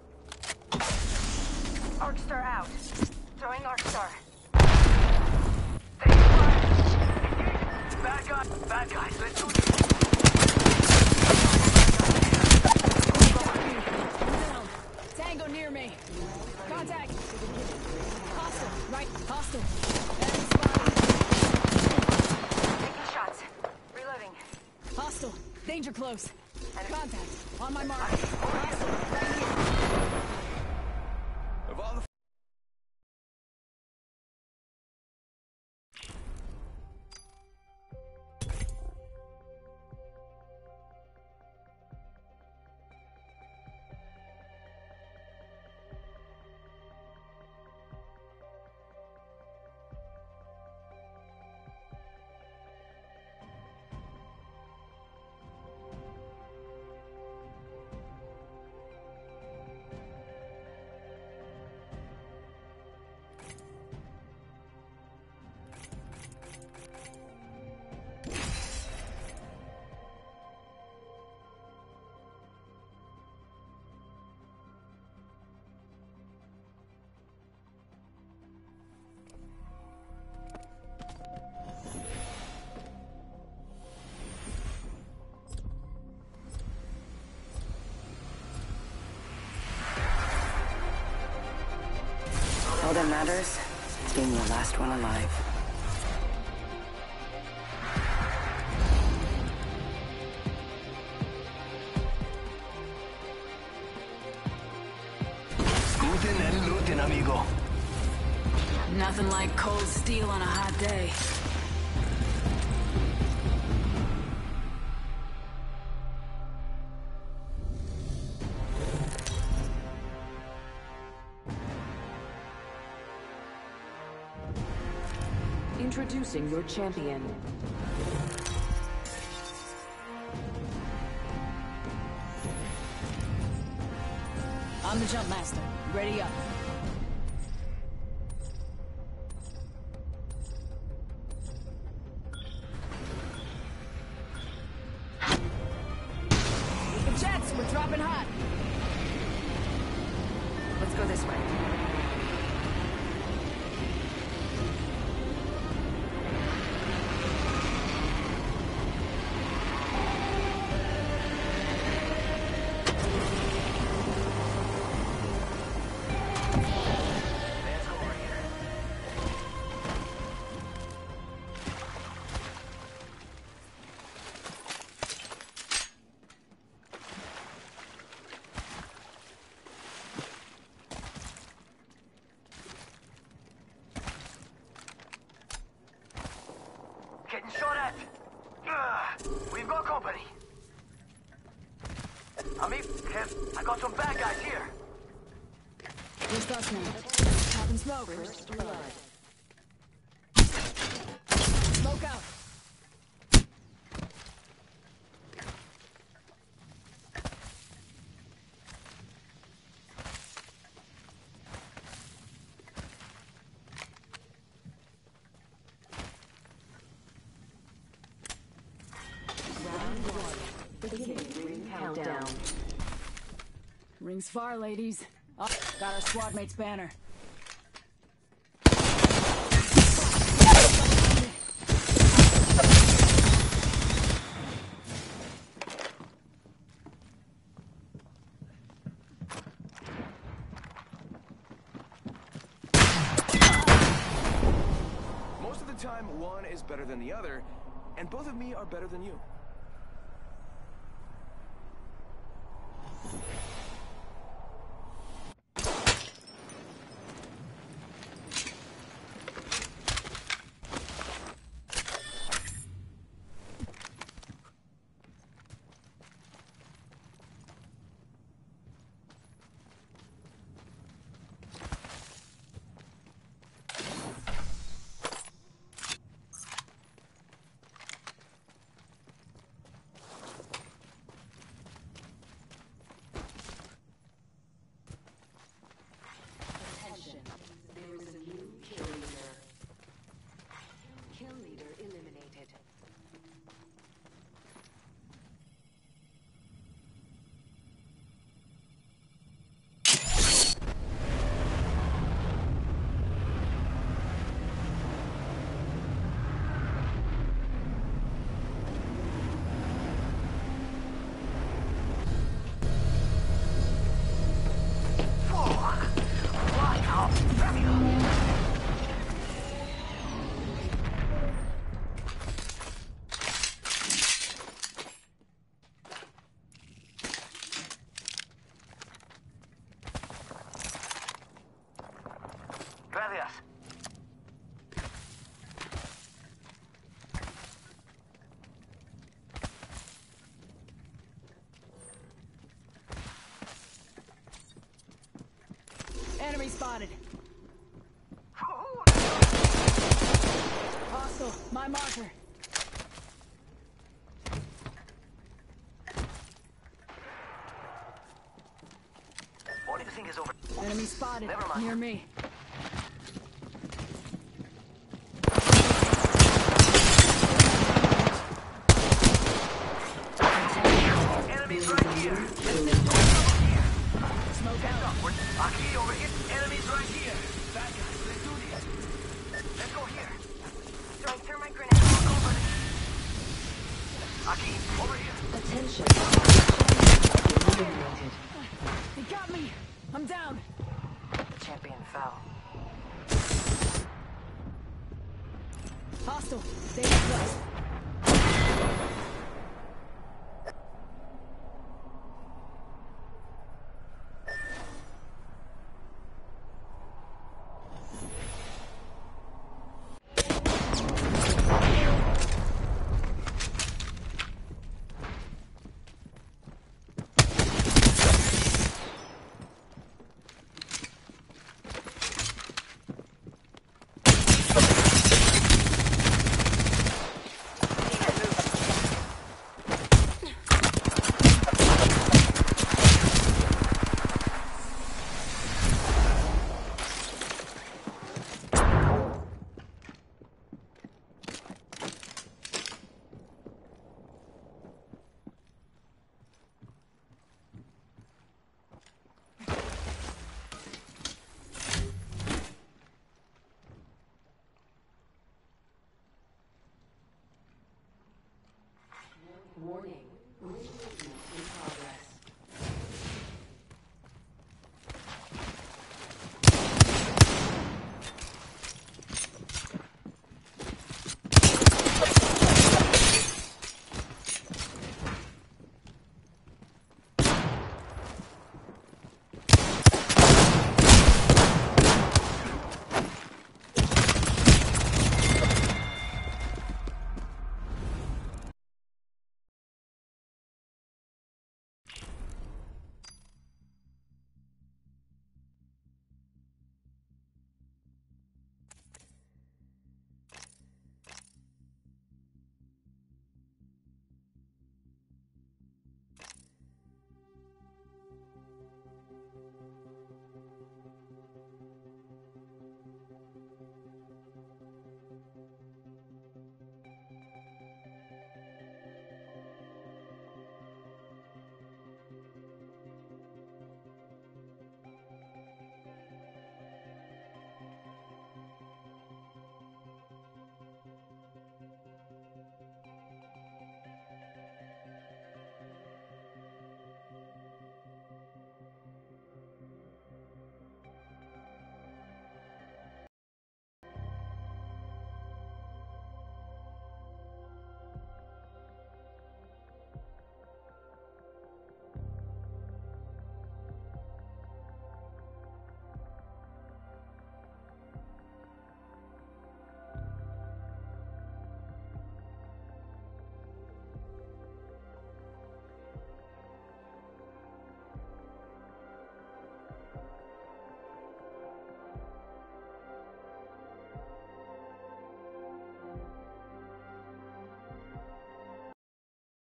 Arcstar out. Throwing Arcstar. Take fire. Engage. Bad guys. Bad guys. Let's do this. Down. Tango near me. Contact. Hostile. Right. Hostile. Enemy spotted. Taking shots. Reloading. Hostile. Danger close. Enemy. Contact. On my mark. Hostile. Right here. Of all the All that matters is being the last one alive. Scooting and looting, amigo. Nothing like cold steel on a hot day. Introducing your champion. I'm the jump master. Ready up. The jets, we're dropping hot. Let's go this way. Getting shot at. Ugh, we've got company. Ami, Kev, I got some bad guys here. Just us now. Popping smoke. First blood. Smoke out. Countdown. Rings far, ladies. Oh, got our squad mate's banner. is better than the other, and both of me are better than you. Gracias. Enemy spotted. Hostile, my marker. What do you think is over? Enemy spotted. Never mind. Near me. Enemies right here. Smoke out. Aki, over here. Enemies right here. Bad guys, let's do this. Let's go here. Throwing thermite grenade. Over there. Aki, over here. Attention. Eliminated. He got me. I'm down. The champion fell. Hostile. Stay close.